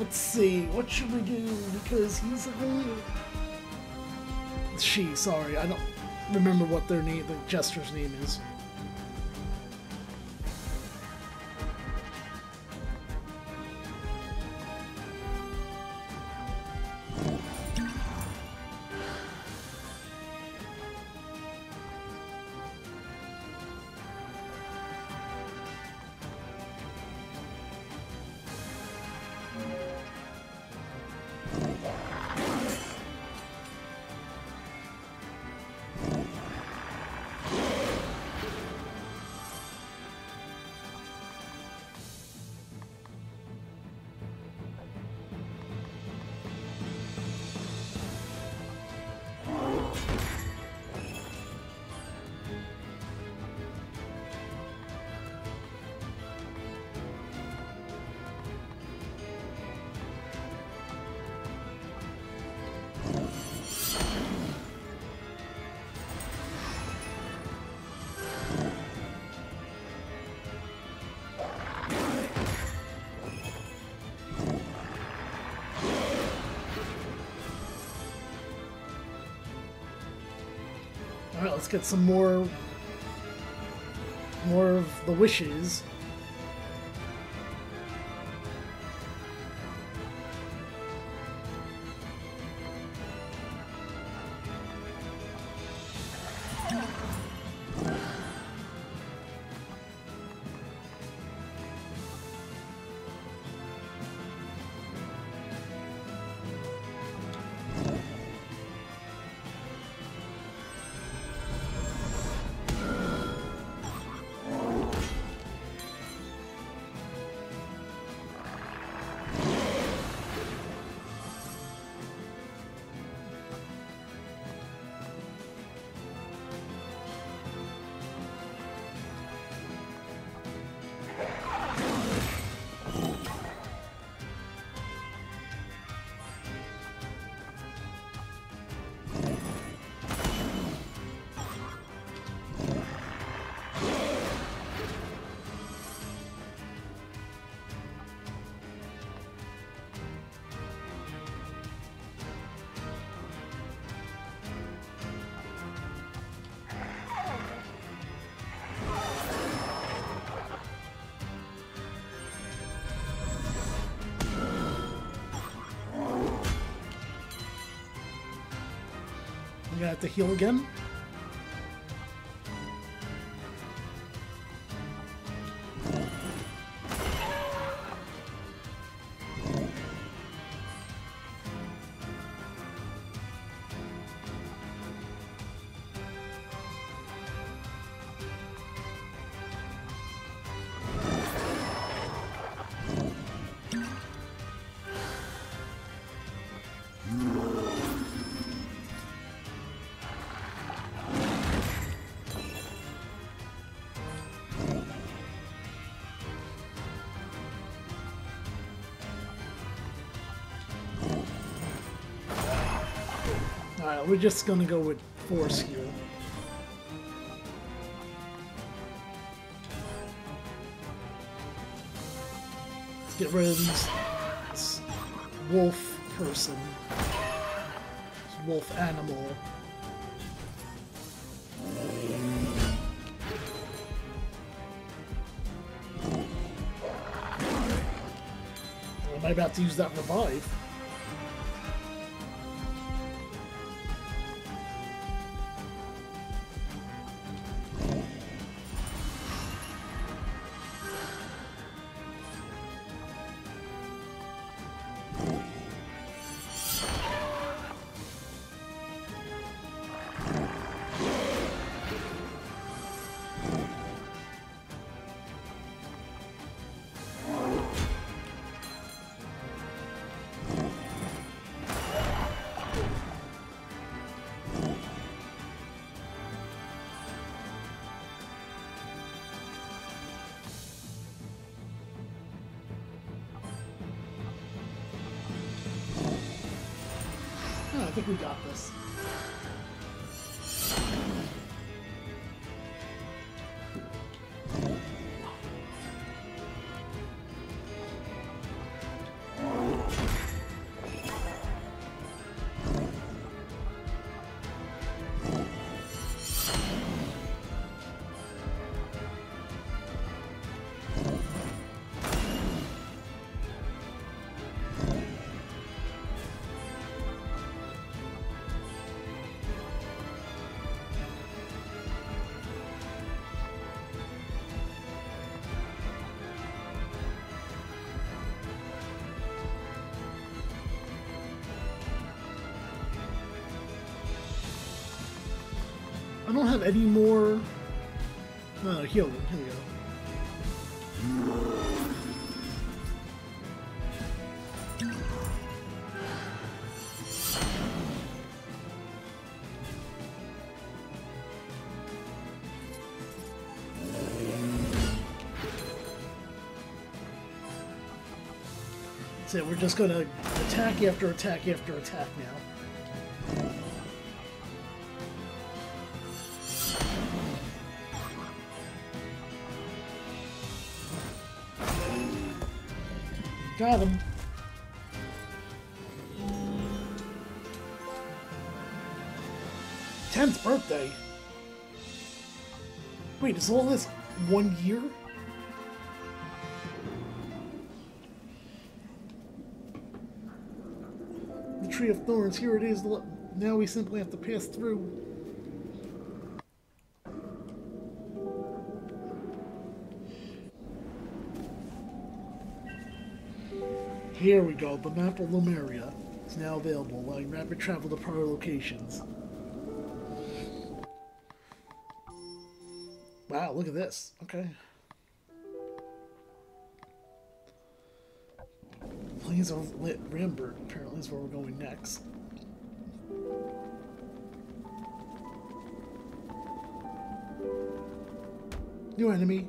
let's see. What should we do? Because he's a she. Sorry, I don't remember what their name, the jester's name is. Alright, let's get some more more of the wishes. I'm gonna have to heal again. Alright, we're just gonna go with force heal. Let's get rid of these, this wolf person. This wolf animal. Am I about to use that revive? I think we got this. I don't have any more... No, healing. Here we go. So we're just gonna attack after attack after attack now. Got him. tenth birthday? Wait, is all this one year? The Tree of Thorns, here it is. Now we simply have to pass through. Here we go, the map of Lemuria is now available, allowing rapid travel to prior locations. Wow, look at this. Okay. Plains of Lit Rambert apparently is where we're going next. New enemy.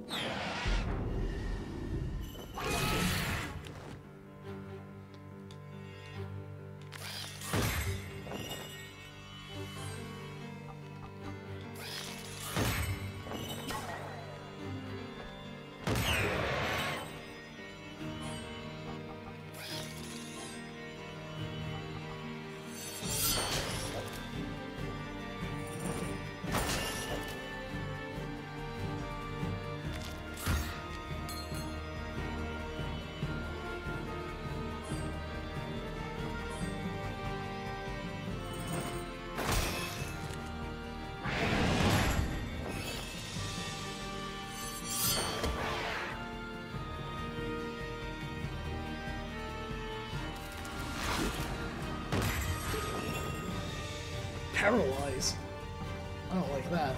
Paralyze? I don't like that.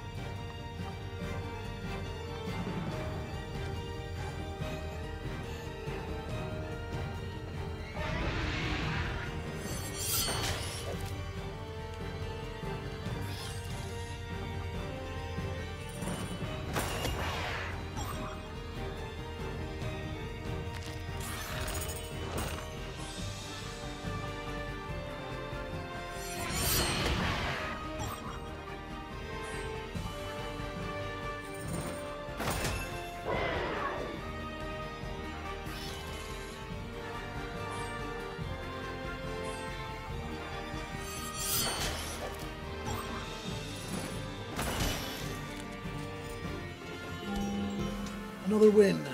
Another win.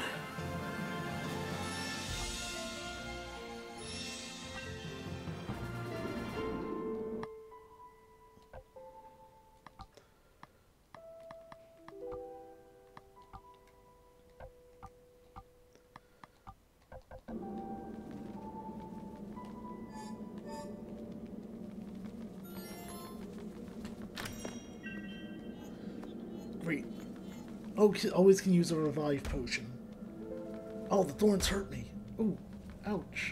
Great. Oh, always can use a revive potion. Oh, the thorns hurt me. Ooh, ouch.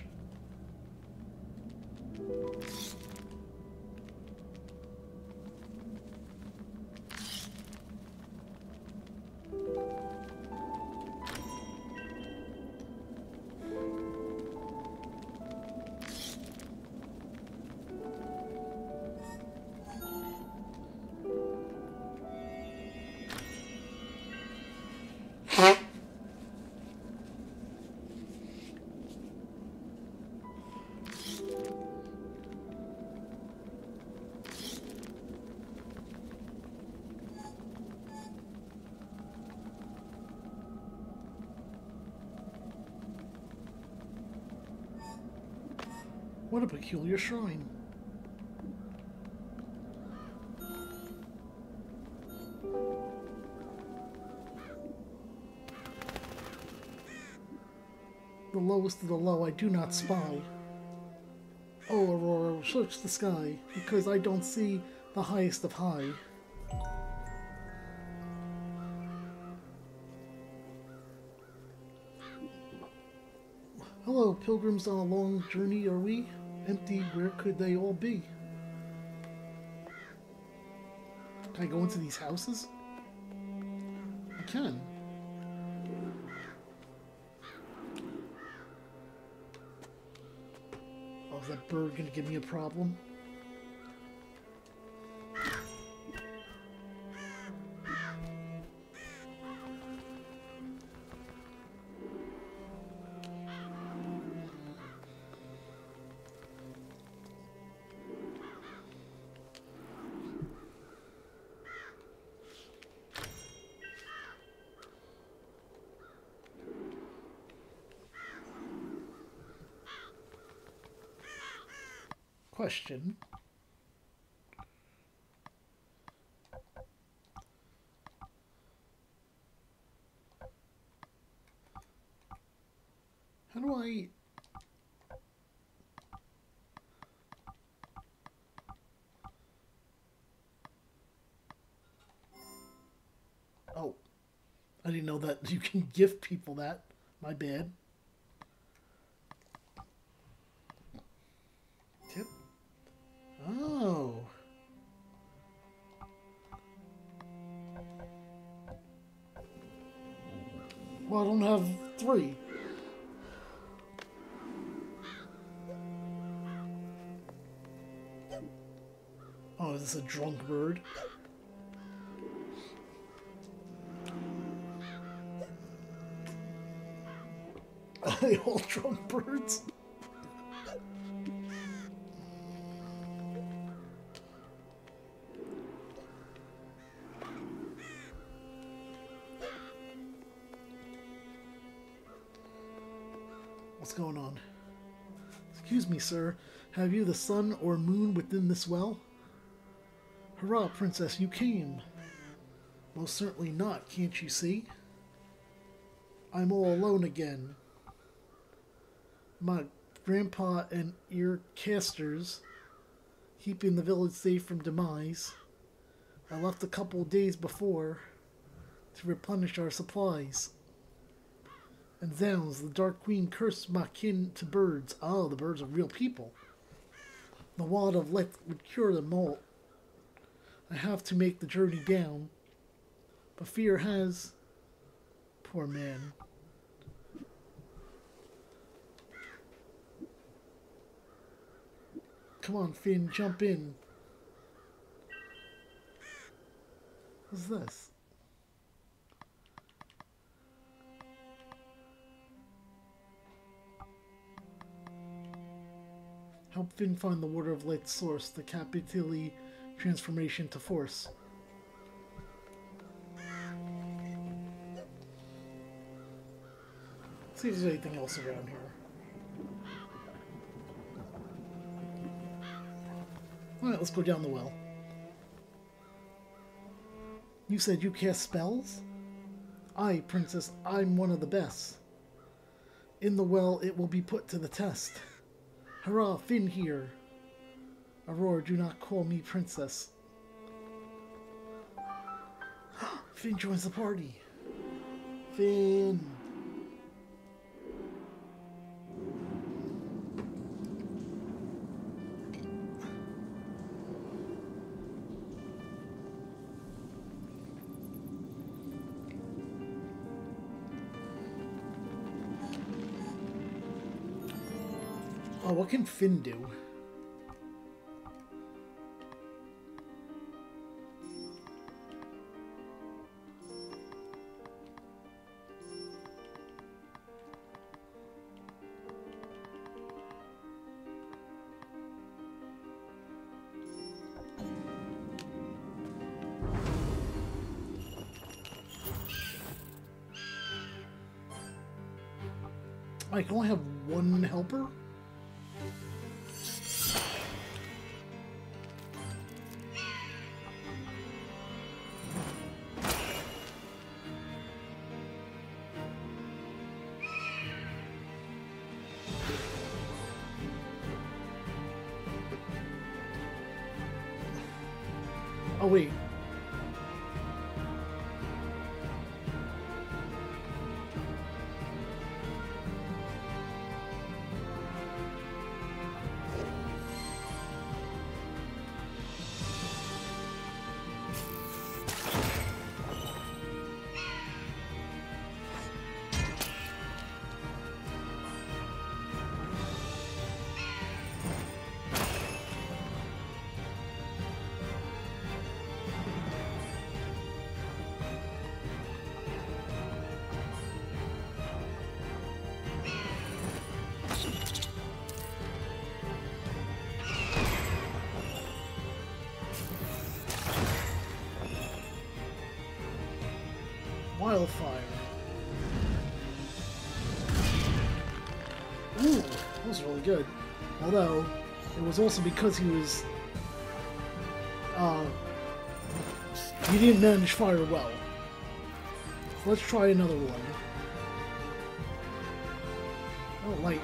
What a peculiar shrine. The lowest of the low I do not spy. Oh, Aurora, search the sky, because I don't see the highest of high. Hello, pilgrims on a long journey, are we? Empty, where could they all be? Can I go into these houses? I can. Oh, is that bird gonna give me a problem? Question. How do I... Oh. I didn't know that you can gift people that. My bad. Tip. Oh. Well, I don't have three. Oh, is this a drunk bird? Are they all drunk birds? What's going on? Excuse me, sir. Have you the sun or moon within this well? Hurrah, princess, you came. Most certainly not, can't you see? I'm all alone again. My grandpa and ear casters, keeping the village safe from demise. I left a couple of days before to replenish our supplies. And zounds, the Dark Queen cursed my kin to birds. Oh, the birds are real people. The wand of Let would cure them all. I have to make the journey down, but fear has... Poor man. Come on, Finn, jump in. What's this? Help Finn find the Water of Light's source, the Capitili transformation to force. Let's see if there's anything else around here. Alright, let's go down the well. You said you cast spells? Aye, princess, I'm one of the best. In the well, it will be put to the test. Hurrah, Finn here. Aurora, do not call me princess. Finn joins the party. Finn. Oh, what can Finn do? I can only have one helper? Oh wait, wildfire. Ooh, that was really good. Although, it was also because he was... Uh, he didn't manage fire well. Let's try another one. Oh, lightning.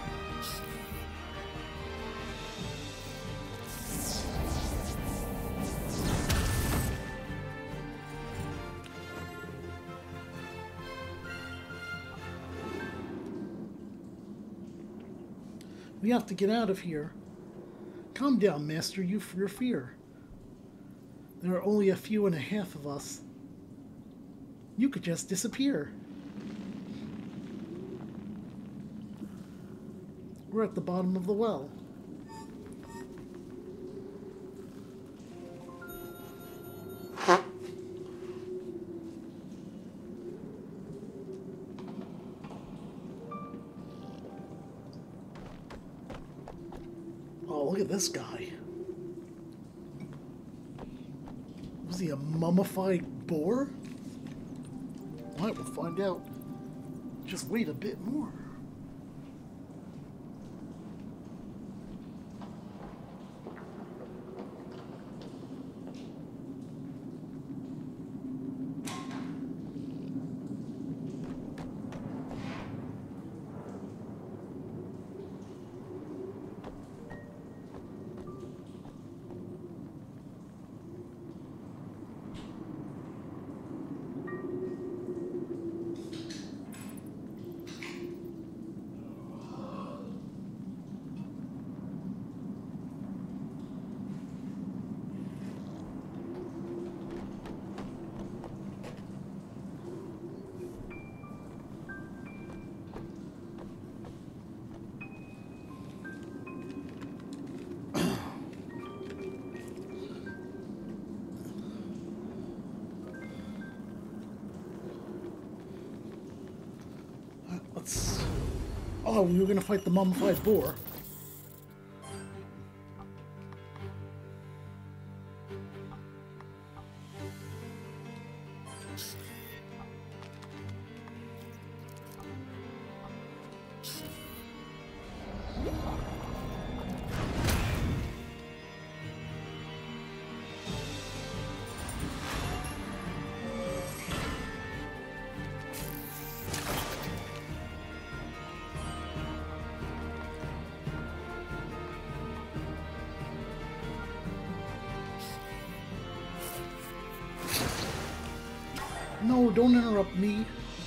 We have to get out of here. Calm down, Master, you for your fear. There are only a few and a half of us. You could just disappear. We're at the bottom of the well. Oh, look at this guy. Was he a mummified boar? Alright, we'll find out. Just wait a bit more. Let's... Oh, we were gonna fight the mummified boar. No, don't interrupt me.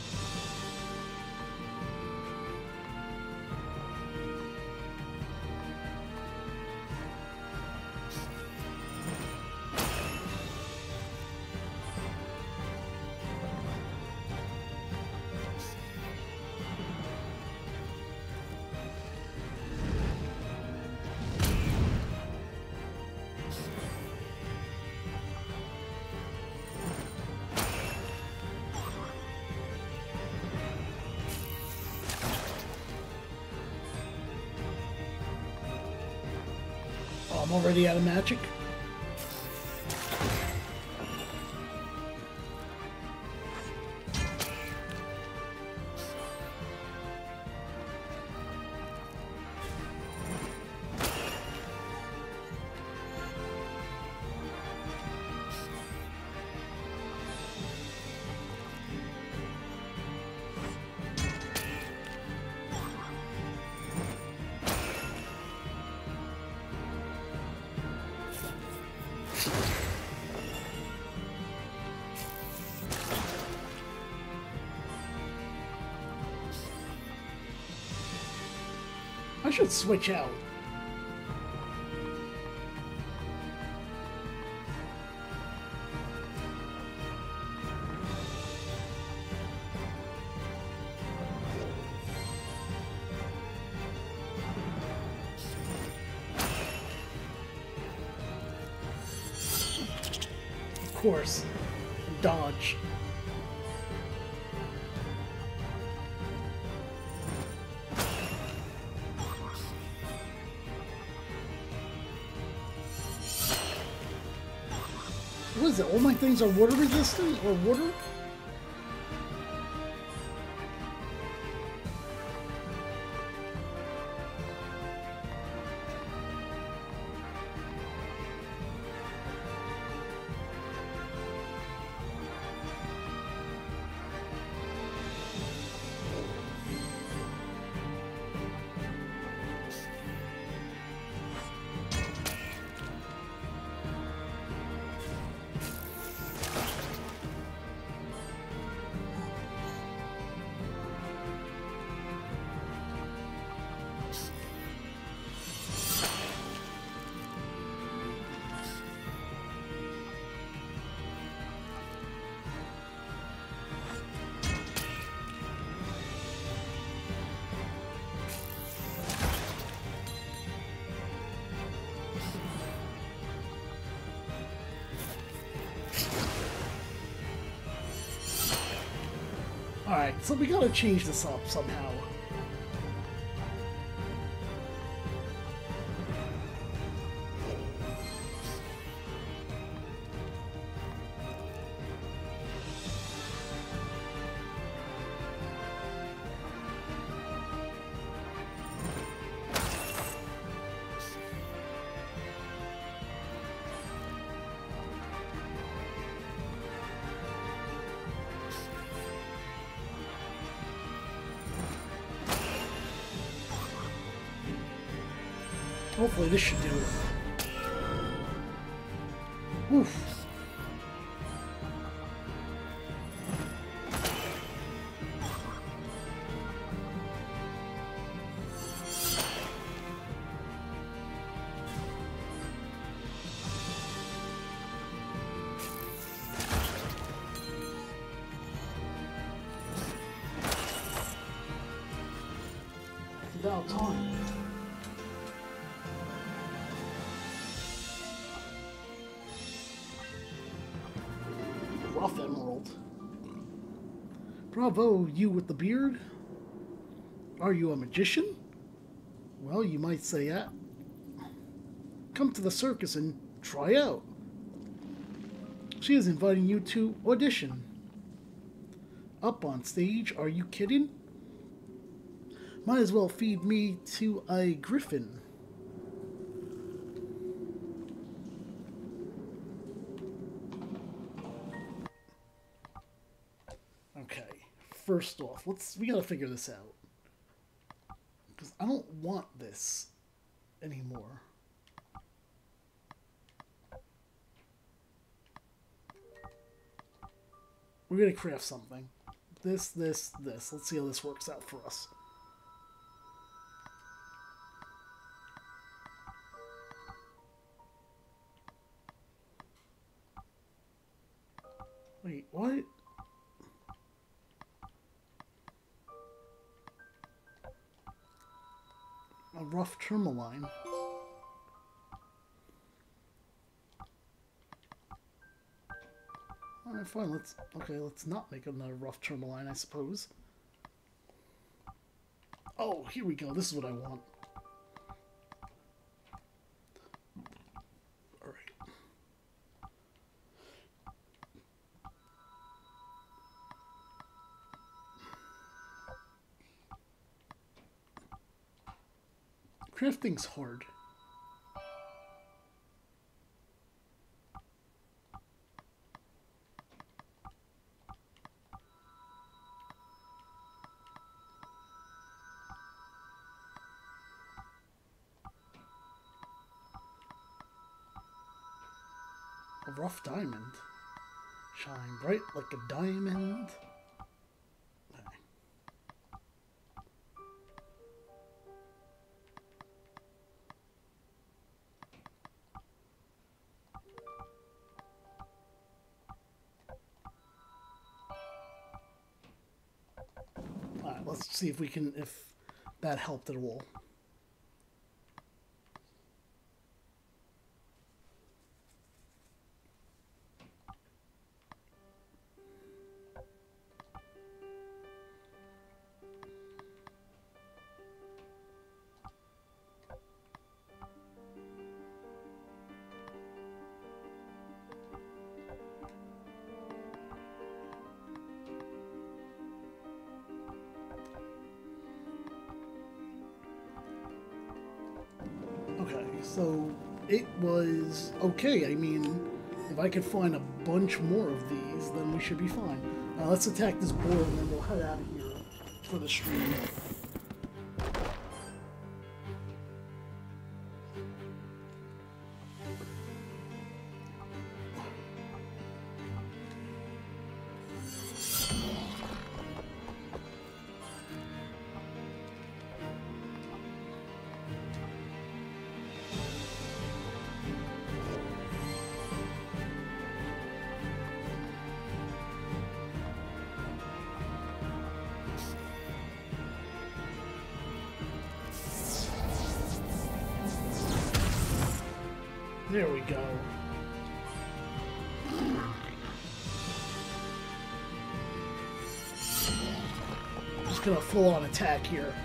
I'm already out of magic. I should switch out. Of course. Dodge. What is it? All my things are water resistant or water? Alright, so we gotta change this up somehow. Hopefully this should do it. Oof. It's about time. Rough Emerald. Bravo, you with the beard. Are you a magician? Well, you might say that. Come to the circus and try out. She is inviting you to audition. Up on stage, are you kidding? Might as well feed me to a griffin. Okay, first off, let's we gotta figure this out. Because I don't want this anymore. We're gonna craft something. This, this, this. Let's see how this works out for us. Wait, what? A rough tourmaline. Alright, fine, let's... Okay, let's not make another rough tourmaline, I suppose. Oh, here we go. This is what I want. Alright. Crafting's hard. A rough diamond. Shine bright like a diamond. Okay. Alright, let's see if we can, if that helped at all. Okay, so it was okay. I mean, if I could find a bunch more of these, then we should be fine. Uh, let's attack this boar and then we'll head out of here for the stream. There we go. just gonna full on attack here.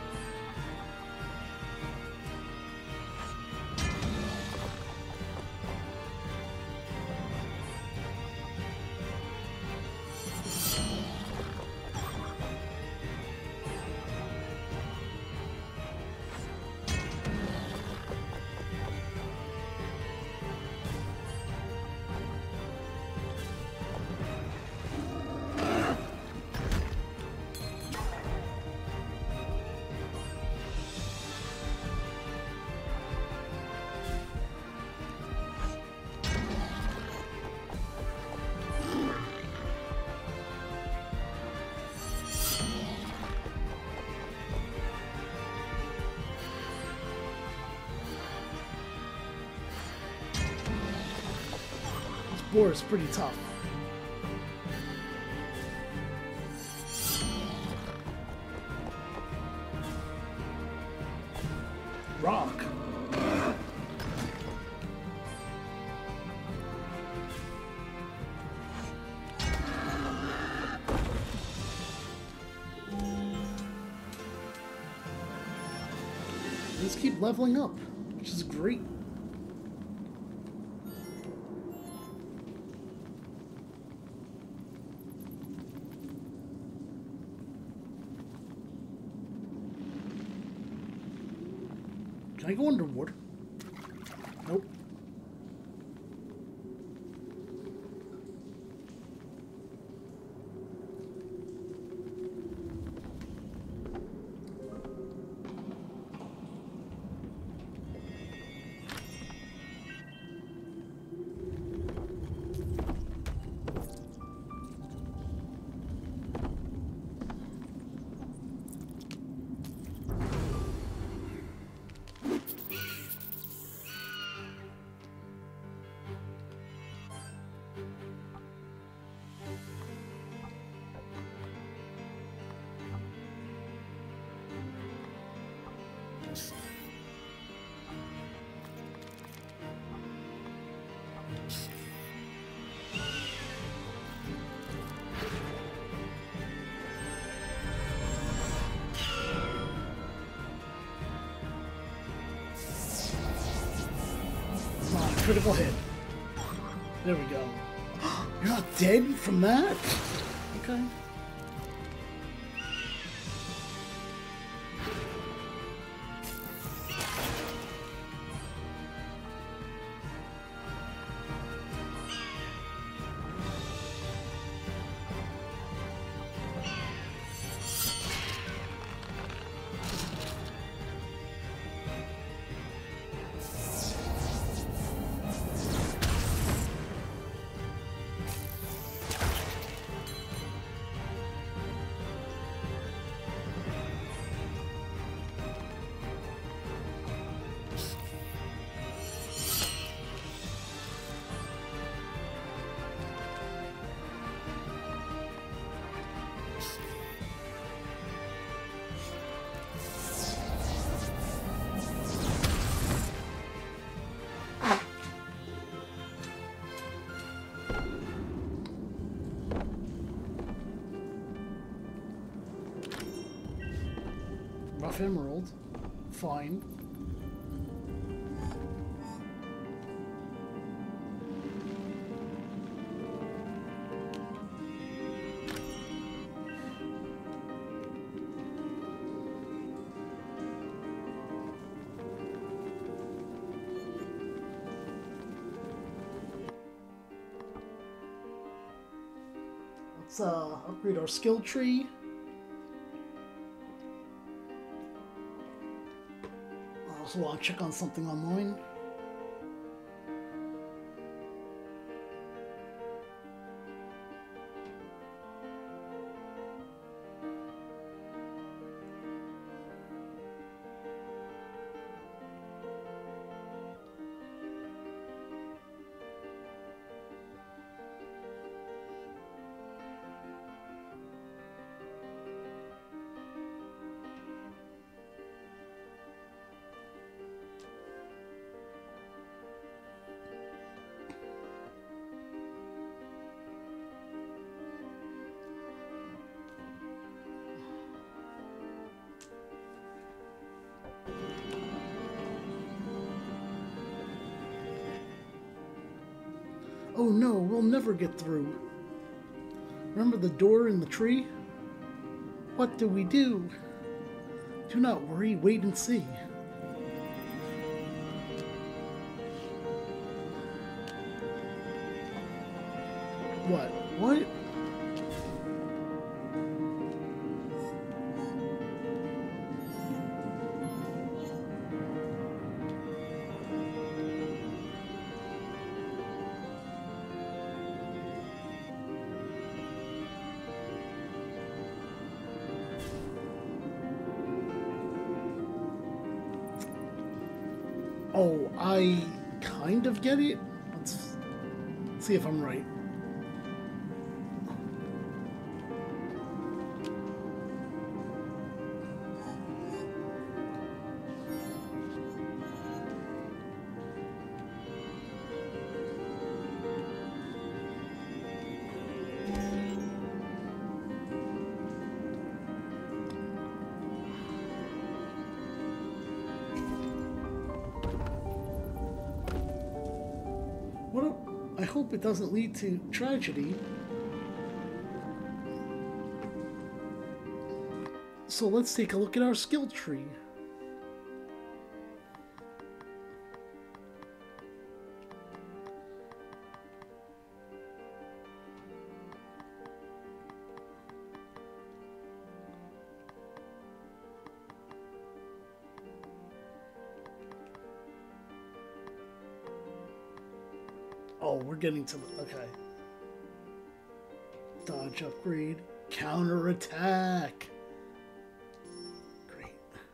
Boar is pretty tough. Rock. Let's keep leveling up, which is great. Can I go underwater? Nope. Critical hit. There we go. You're not dead from that? Okay. Rough emerald. Fine. Let's uh, upgrade our skill tree. I also want to check on something online. Oh no, we'll never get through. Remember the door in the tree? What do we do? Do not worry, wait and see. What? What? Oh, I kind of get it. Let's see if I'm right. What a, I hope it doesn't lead to tragedy. So let's take a look at our skill tree. Oh, we're getting to the... Okay. Dodge upgrade. Counter attack. Great.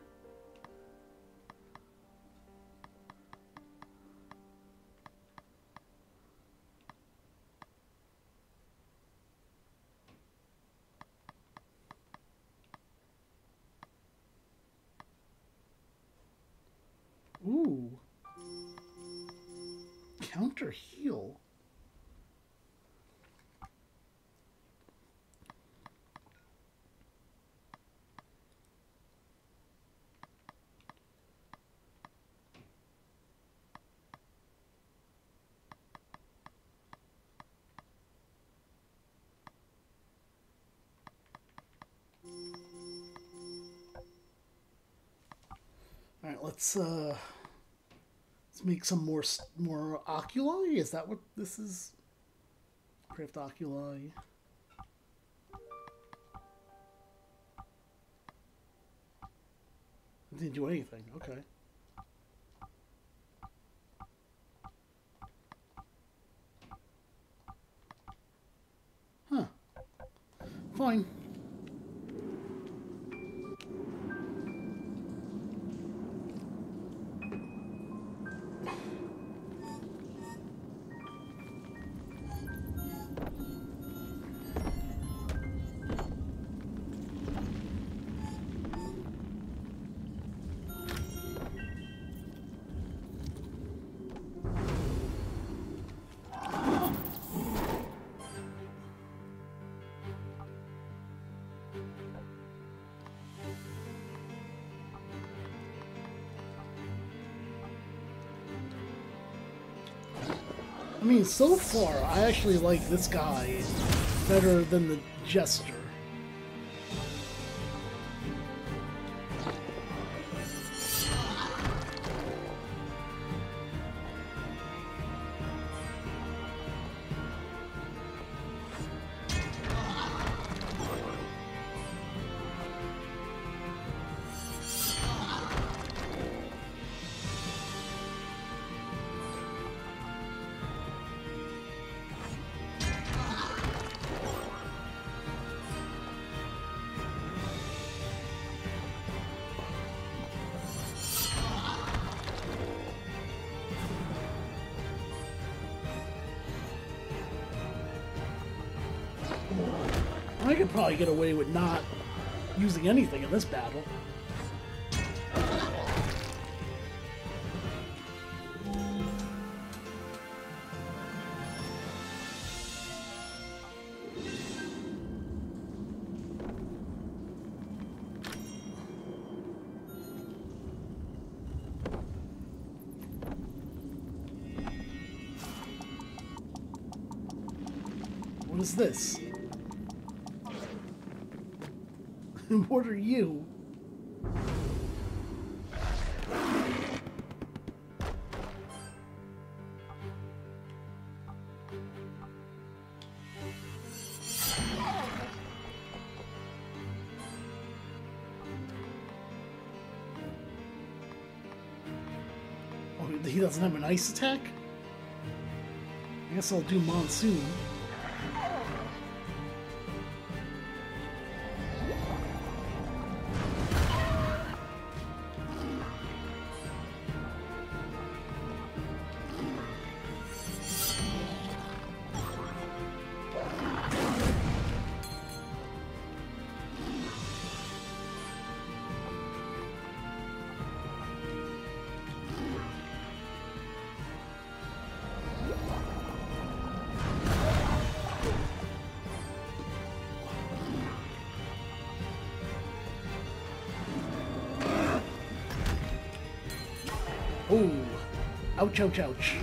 Ooh. Counter heal. All right, let's uh let's make some more more oculi. Is that what this is? Craft oculi. Didn't do anything. Okay. Huh. Fine. I mean, so far, I actually like this guy better than the Jester. I could probably get away with not using anything in this battle. What is this? What are you? Oh, he doesn't have an ice attack? I guess I'll do Monsoon. Oh, ouch, ouch, ouch.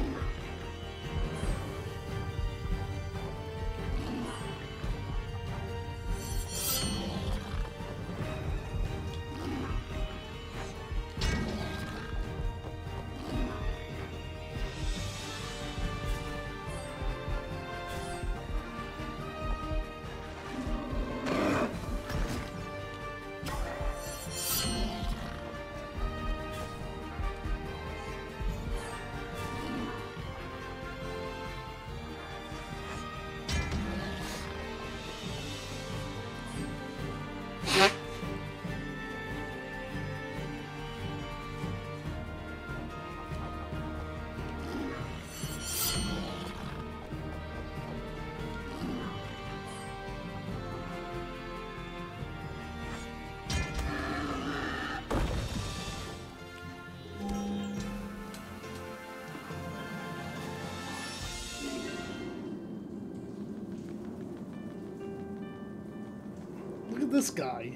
Look at this guy.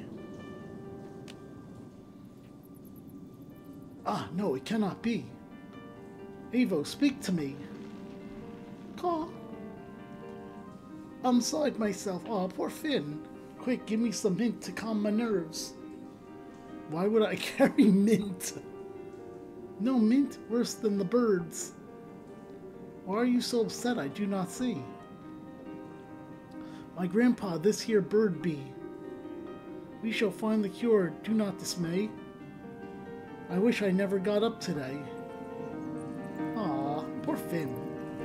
Ah, no, it cannot be. Avo, speak to me. Caw. I'm beside myself. Aw, poor Finn. Quick, give me some mint to calm my nerves. Why would I carry mint? No mint, worse than the birds. Why are you so upset? I do not see. My grandpa, this here bird bee. We shall find the cure. Do not dismay. I wish I never got up today. Aw, poor Finn.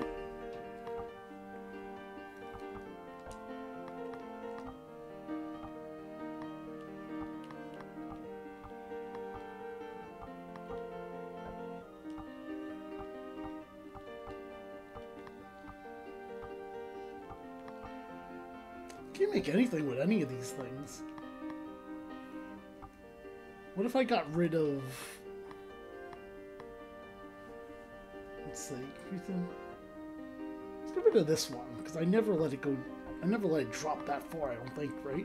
Can't make anything with any of these things. What if I got rid of... Let's see. Let's get rid of this one, because I never let it go... I never let it drop that far, I don't think, right?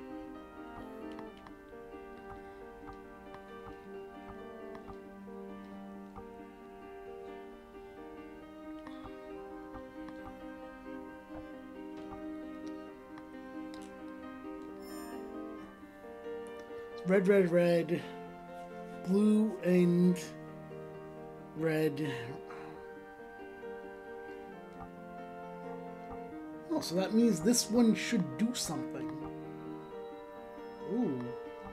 Red, red, red, blue, and red. Oh, so that means this one should do something. Ooh.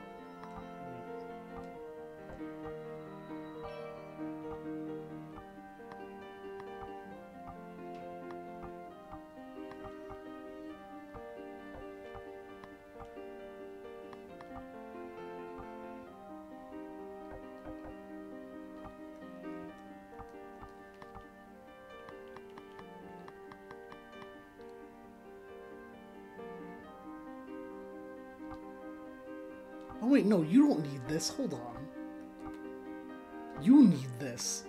Oh wait, no, you don't need this. Hold on. You need this.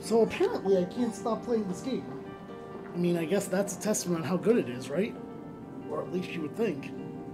So apparently I can't stop playing this game. I mean, I guess that's a testament on how good it is, right? Or at least you would think.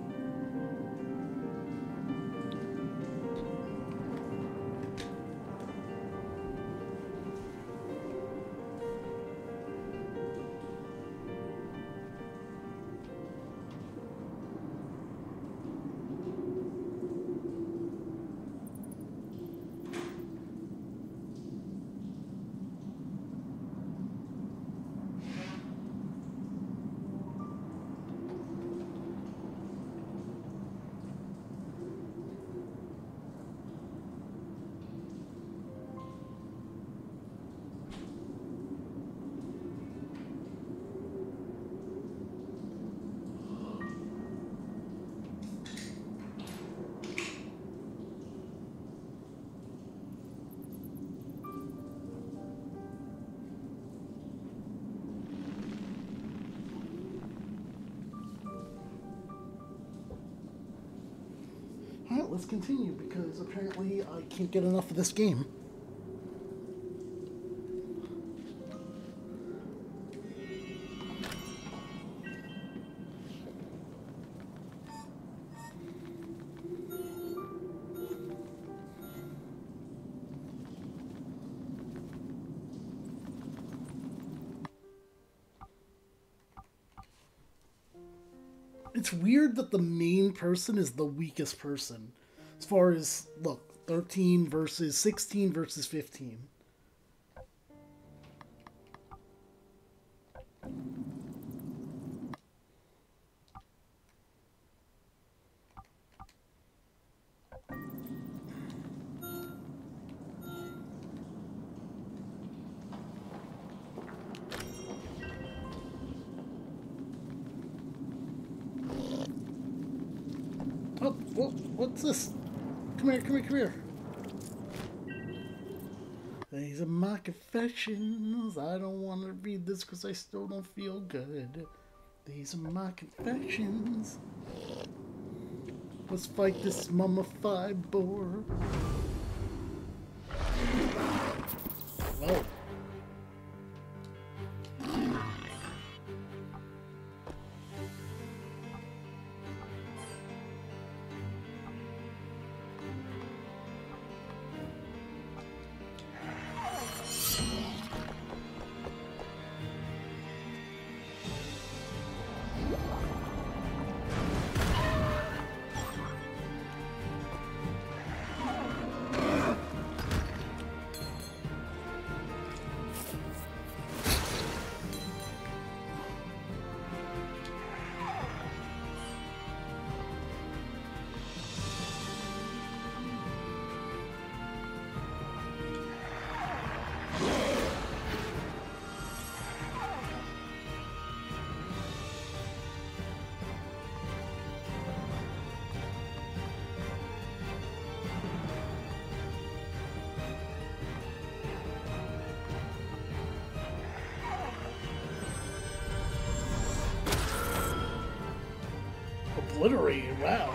Alright, let's continue, because apparently I can't get enough of this game. It's weird that the main person is the weakest person. As far as, look, thirteen versus sixteen versus fifteen. Oh, what, what's this? Come here, come here, come here. These are my confessions. I don't want to read this because I still don't feel good. These are my confessions. Let's fight this mummified boar. Well. Obliterated, wow.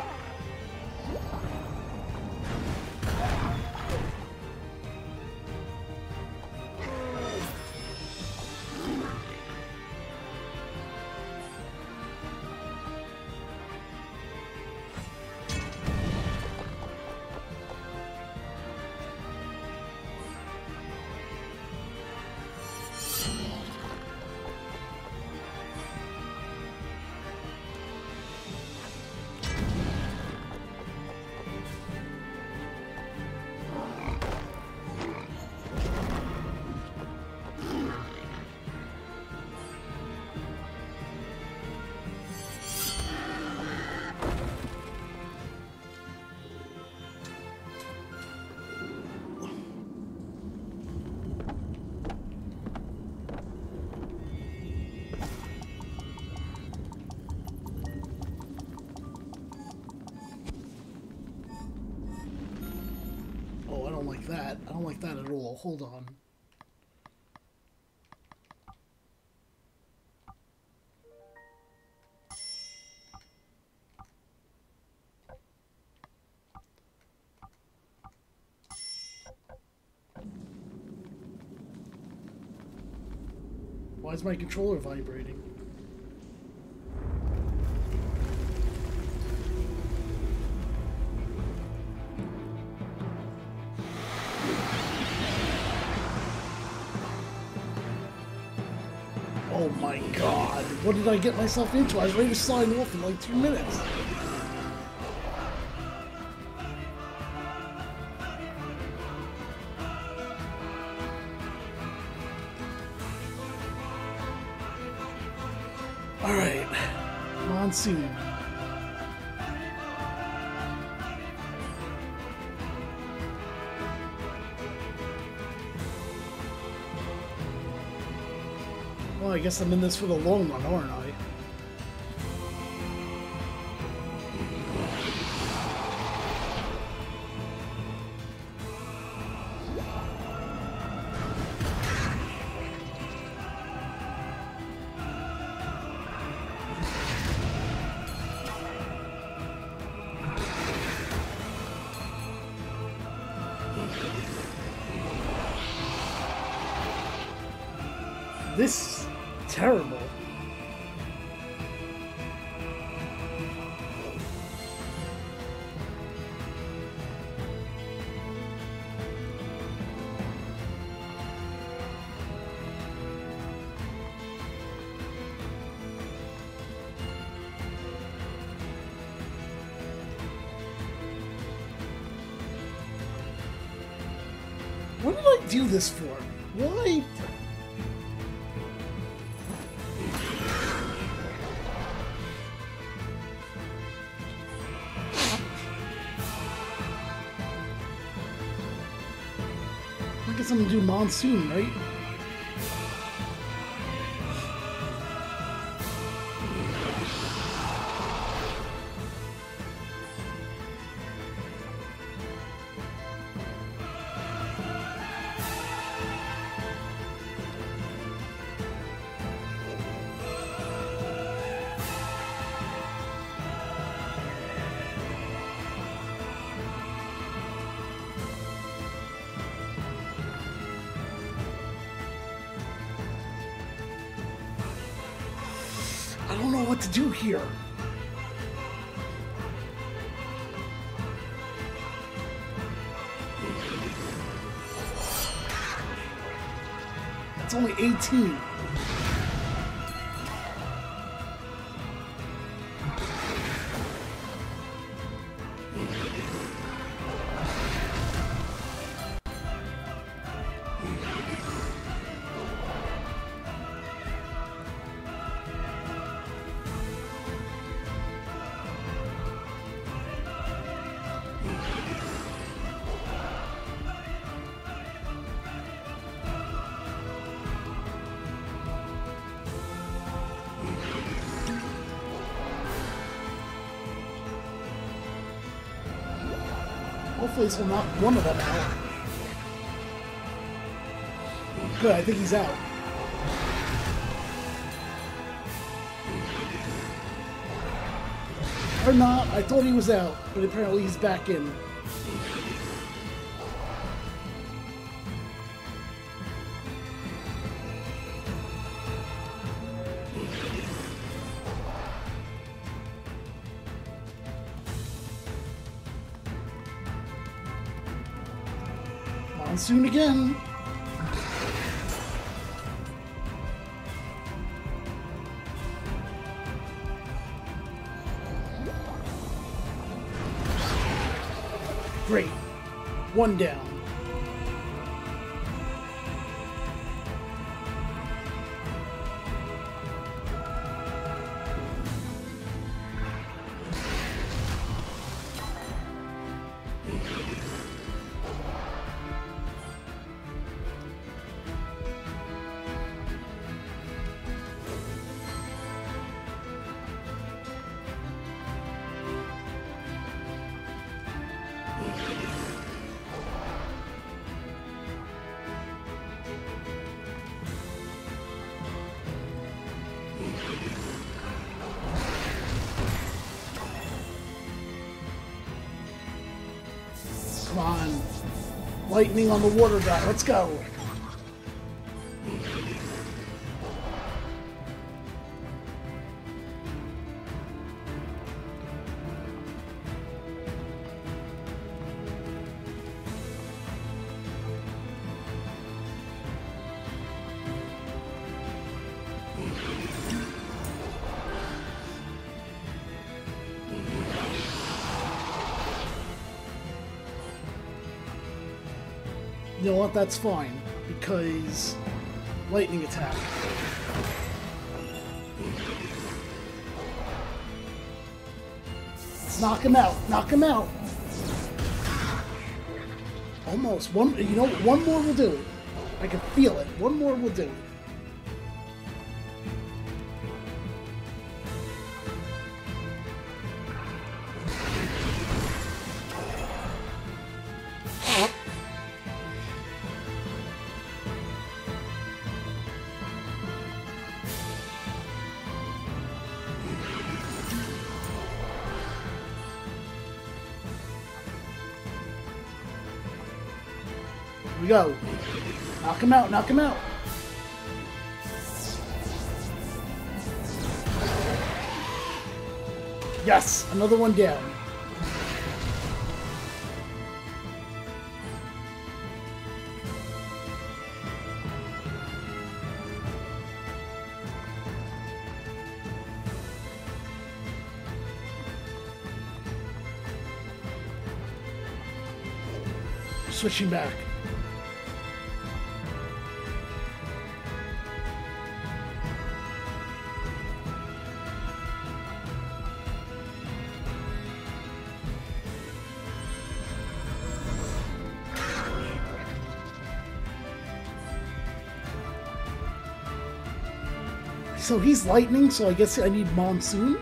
I don't like that. I don't like that at all. Hold on. Why is my controller vibrating? Oh my god, what did I get myself into? I was ready to sign off in like two minutes. Alright, Monsoon. Well, I guess I'm in this for the long run, aren't I? This is terrible. What did I do this for? Why? I guess I'm gonna do Monsoon, right? I don't know what to do here. It's only eighteen. Hopefully this will knock one of them out. Good, I think he's out. Or not, I thought he was out, but apparently he's back in. Monsoon again. Great. One down. Come on. Lightning on the water guy. Let's go. You know what? That's fine, because lightning attack. Let's knock him out. Knock him out. Almost. One. You know, one more will do it. I can feel it. One more will do it. Here we go. Knock him out, knock him out. Yes, another one down. Switching back. So he's lightning, so I guess I need monsoon.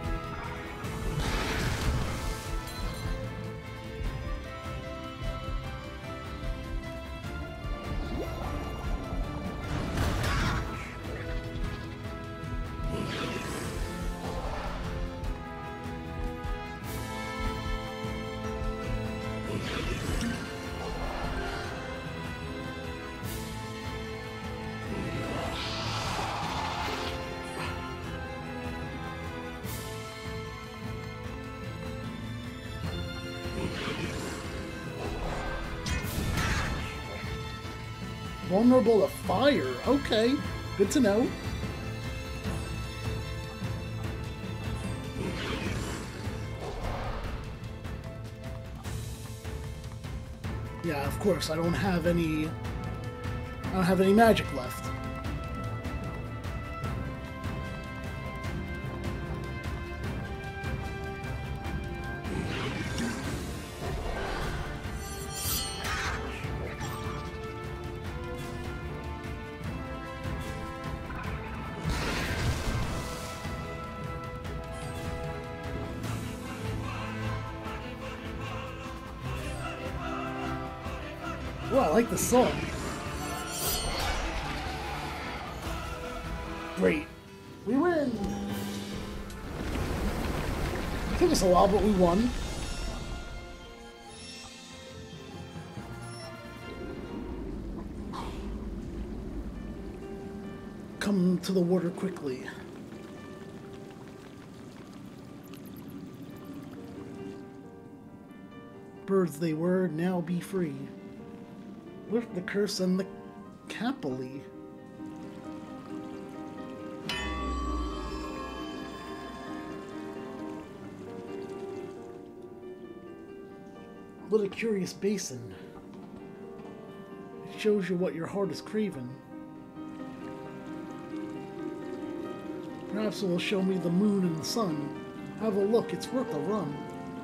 Vulnerable to fire. Okay, good to know. Yeah, of course. I don't have any. I don't have any magic left. Oh, I like the song. Great. We win! It took us a while, but we won. Come to the water quickly. Birds they were, now be free. Lift the curse and the Capoli. What a curious basin. It shows you what your heart is craving. Perhaps it will show me the moon and the sun. Have a look, it's worth a run.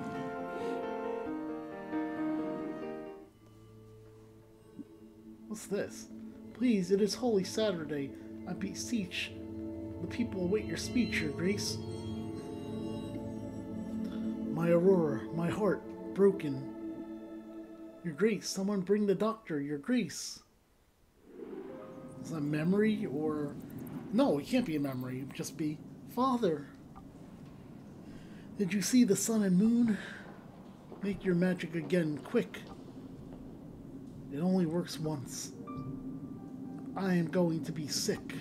What's this? Please, it is Holy Saturday. I beseech the people await your speech, your grace. My Aurora, my heart broken. Your grace, someone bring the doctor, your grace. Is that memory or... No, it can't be a memory. It would just be, Father. Did you see the sun and moon? Make your magic again, quick. It only works once. I am going to be sick.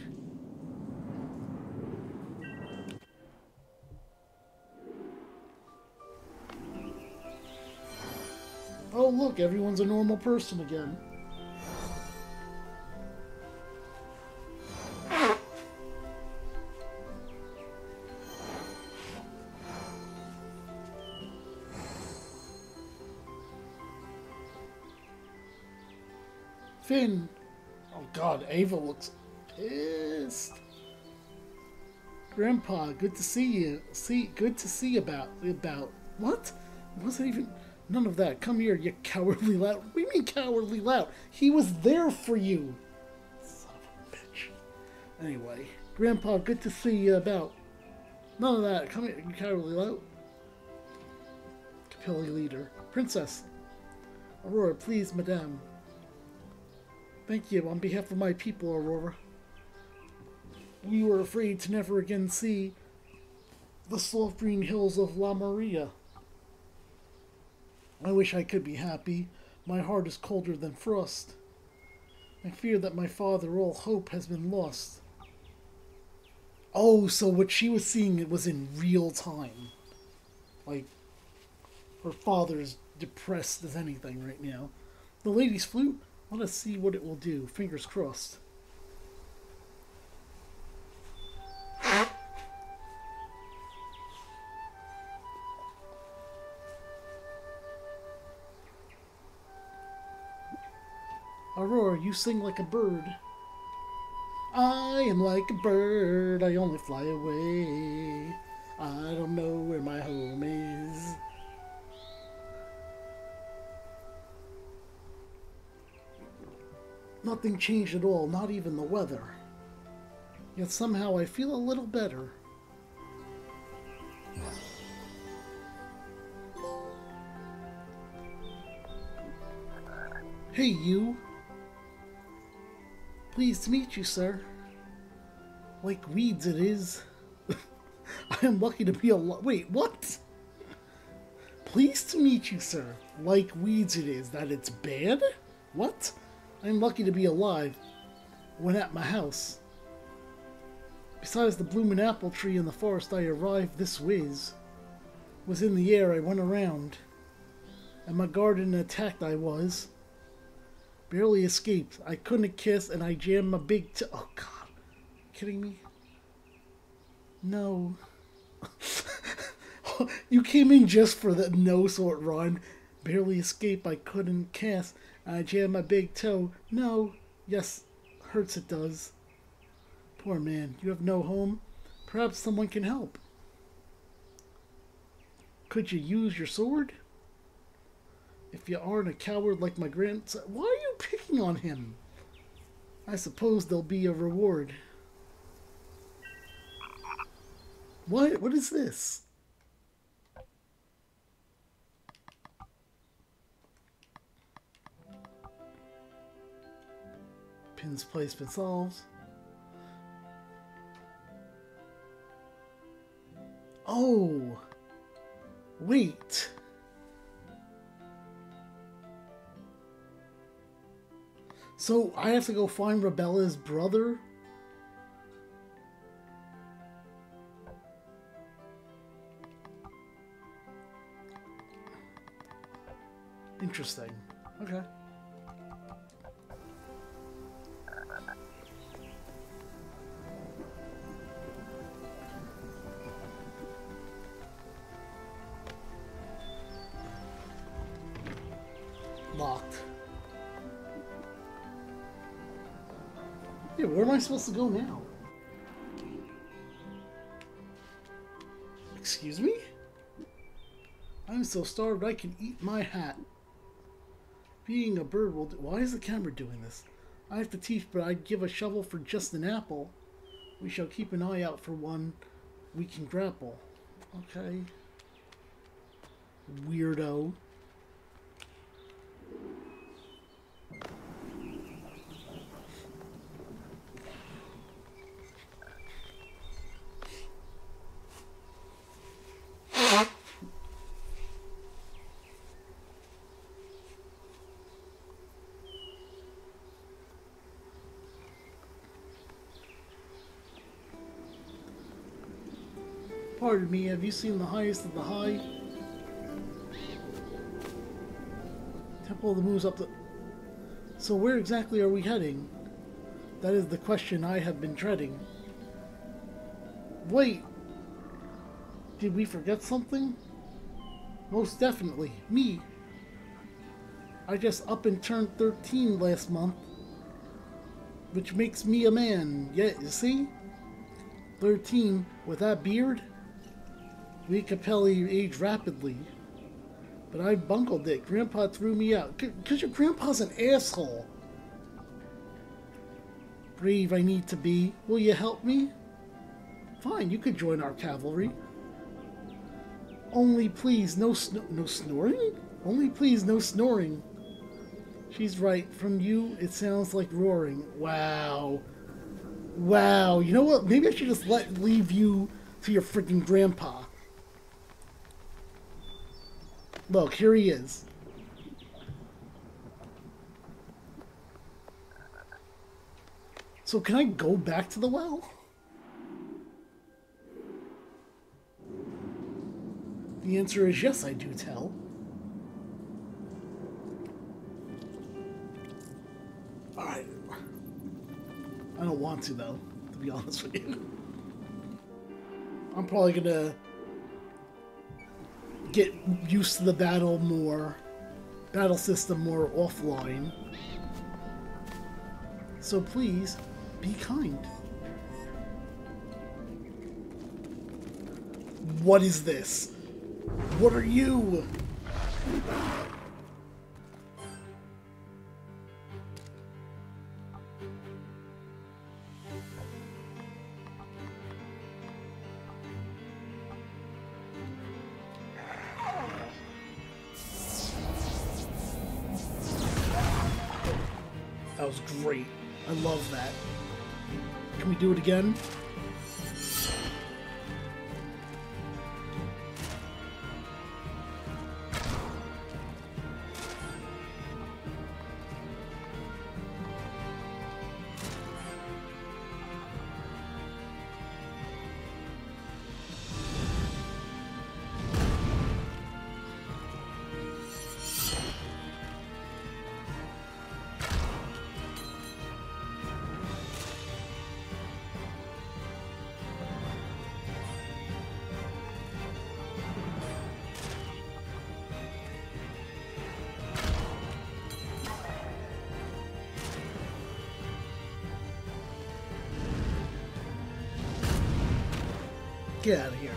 Oh look, everyone's a normal person again. Finn! Oh god, Ava looks pissed. Grandpa, good to see you. See, good to see about, about, what? It wasn't even, none of that. Come here, you cowardly lout. What do you mean cowardly lout? He was there for you. Son of a bitch. Anyway, Grandpa, good to see you about. None of that. Come here, you cowardly lout. Capelli leader. Princess. Aurora, please, madame. Thank you, on behalf of my people, Aurora. We were afraid to never again see the soft green hills of La Maria. I wish I could be happy. My heart is colder than frost. I fear that my father, all hope has been lost. Oh, so what she was seeing, it was in real time. Like, her father's depressed as anything right now. The lady's flute? Let us see what it will do. Fingers crossed. Aurora, you sing like a bird. I am like a bird, I only fly away. I don't know where my home is. Nothing changed at all, not even the weather. Yet somehow I feel a little better. Hey, you. Pleased to meet you, sir. Like weeds it is. I am lucky to be alive. Wait, what? Pleased to meet you, sir. Like weeds it is. That it's bad? What? I am lucky to be alive when at my house. Besides the bloomin' apple tree in the forest, I arrived this whiz. Was in the air, I went around. And my garden attacked I was. Barely escaped. I couldn't kiss, and I jammed my big t- Oh, God. Kidding me? No. You came in just for the no sort run. Barely escape. I couldn't kiss, and I jammed my big toe. No. Yes. Hurts it does. Poor man. You have no home? Perhaps someone can help. Could you use your sword? If you aren't a coward like my grandson... Why are you picking on him? I suppose there'll be a reward. What? What is this? Pin's placement solves. Oh! Wait! So, I have to go find Rebella's brother? Interesting. Okay. Locked. Yeah, where am I supposed to go now? Excuse me? I'm so starved I can eat my hat. Being a bird will do... Why is the camera doing this? I have to teach, but I'd give a shovel for just an apple. We shall keep an eye out for one we can grapple. Okay. Weirdo. Pardon me, have you seen the highest of the high? Temple of the Moon's up the... So where exactly are we heading? That is the question I have been treading. Wait! Did we forget something? Most definitely. Me. I just up and turned thirteen last month. which makes me a man. Yeah, you see? thirteen, with that beard? We Capelli age rapidly. But I bungled it. Grandpa threw me out. Because your grandpa's an asshole. Brave I need to be. Will you help me? Fine, you could join our cavalry. Only please, no sn no snoring? Only please, no snoring. She's right. From you, it sounds like roaring. Wow. Wow. You know what? Maybe I should just let leave you to your freaking grandpa. Look, here he is. So can I go back to the well? The answer is yes, I do tell. Alright. I don't want to, though, to be honest with you. I'm probably gonna get used to the battle more, battle system more offline. So please, be kind. What is this? What are you? That was great. I love that. Can we do it again? Get out of here.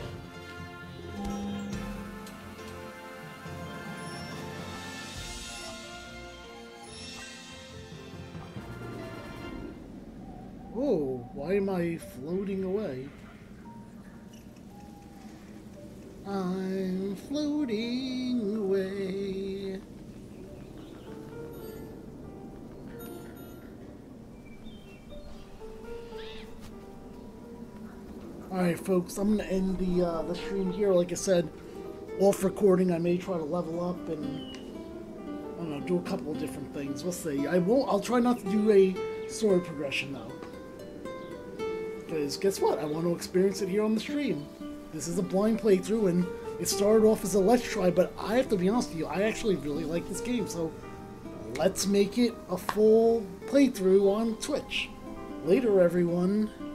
Whoa, why am I floating away? I'm floating away. Alright folks, I'm going to end the, uh, the stream here. Like I said, off recording, I may try to level up and, I don't know, do a couple of different things. We'll see. I won't, I'll try not to do a story progression though. Because guess what? I want to experience it here on the stream. This is a blind playthrough and it started off as a let's try, but I have to be honest with you, I actually really like this game, so let's make it a full playthrough on Twitch. Later everyone.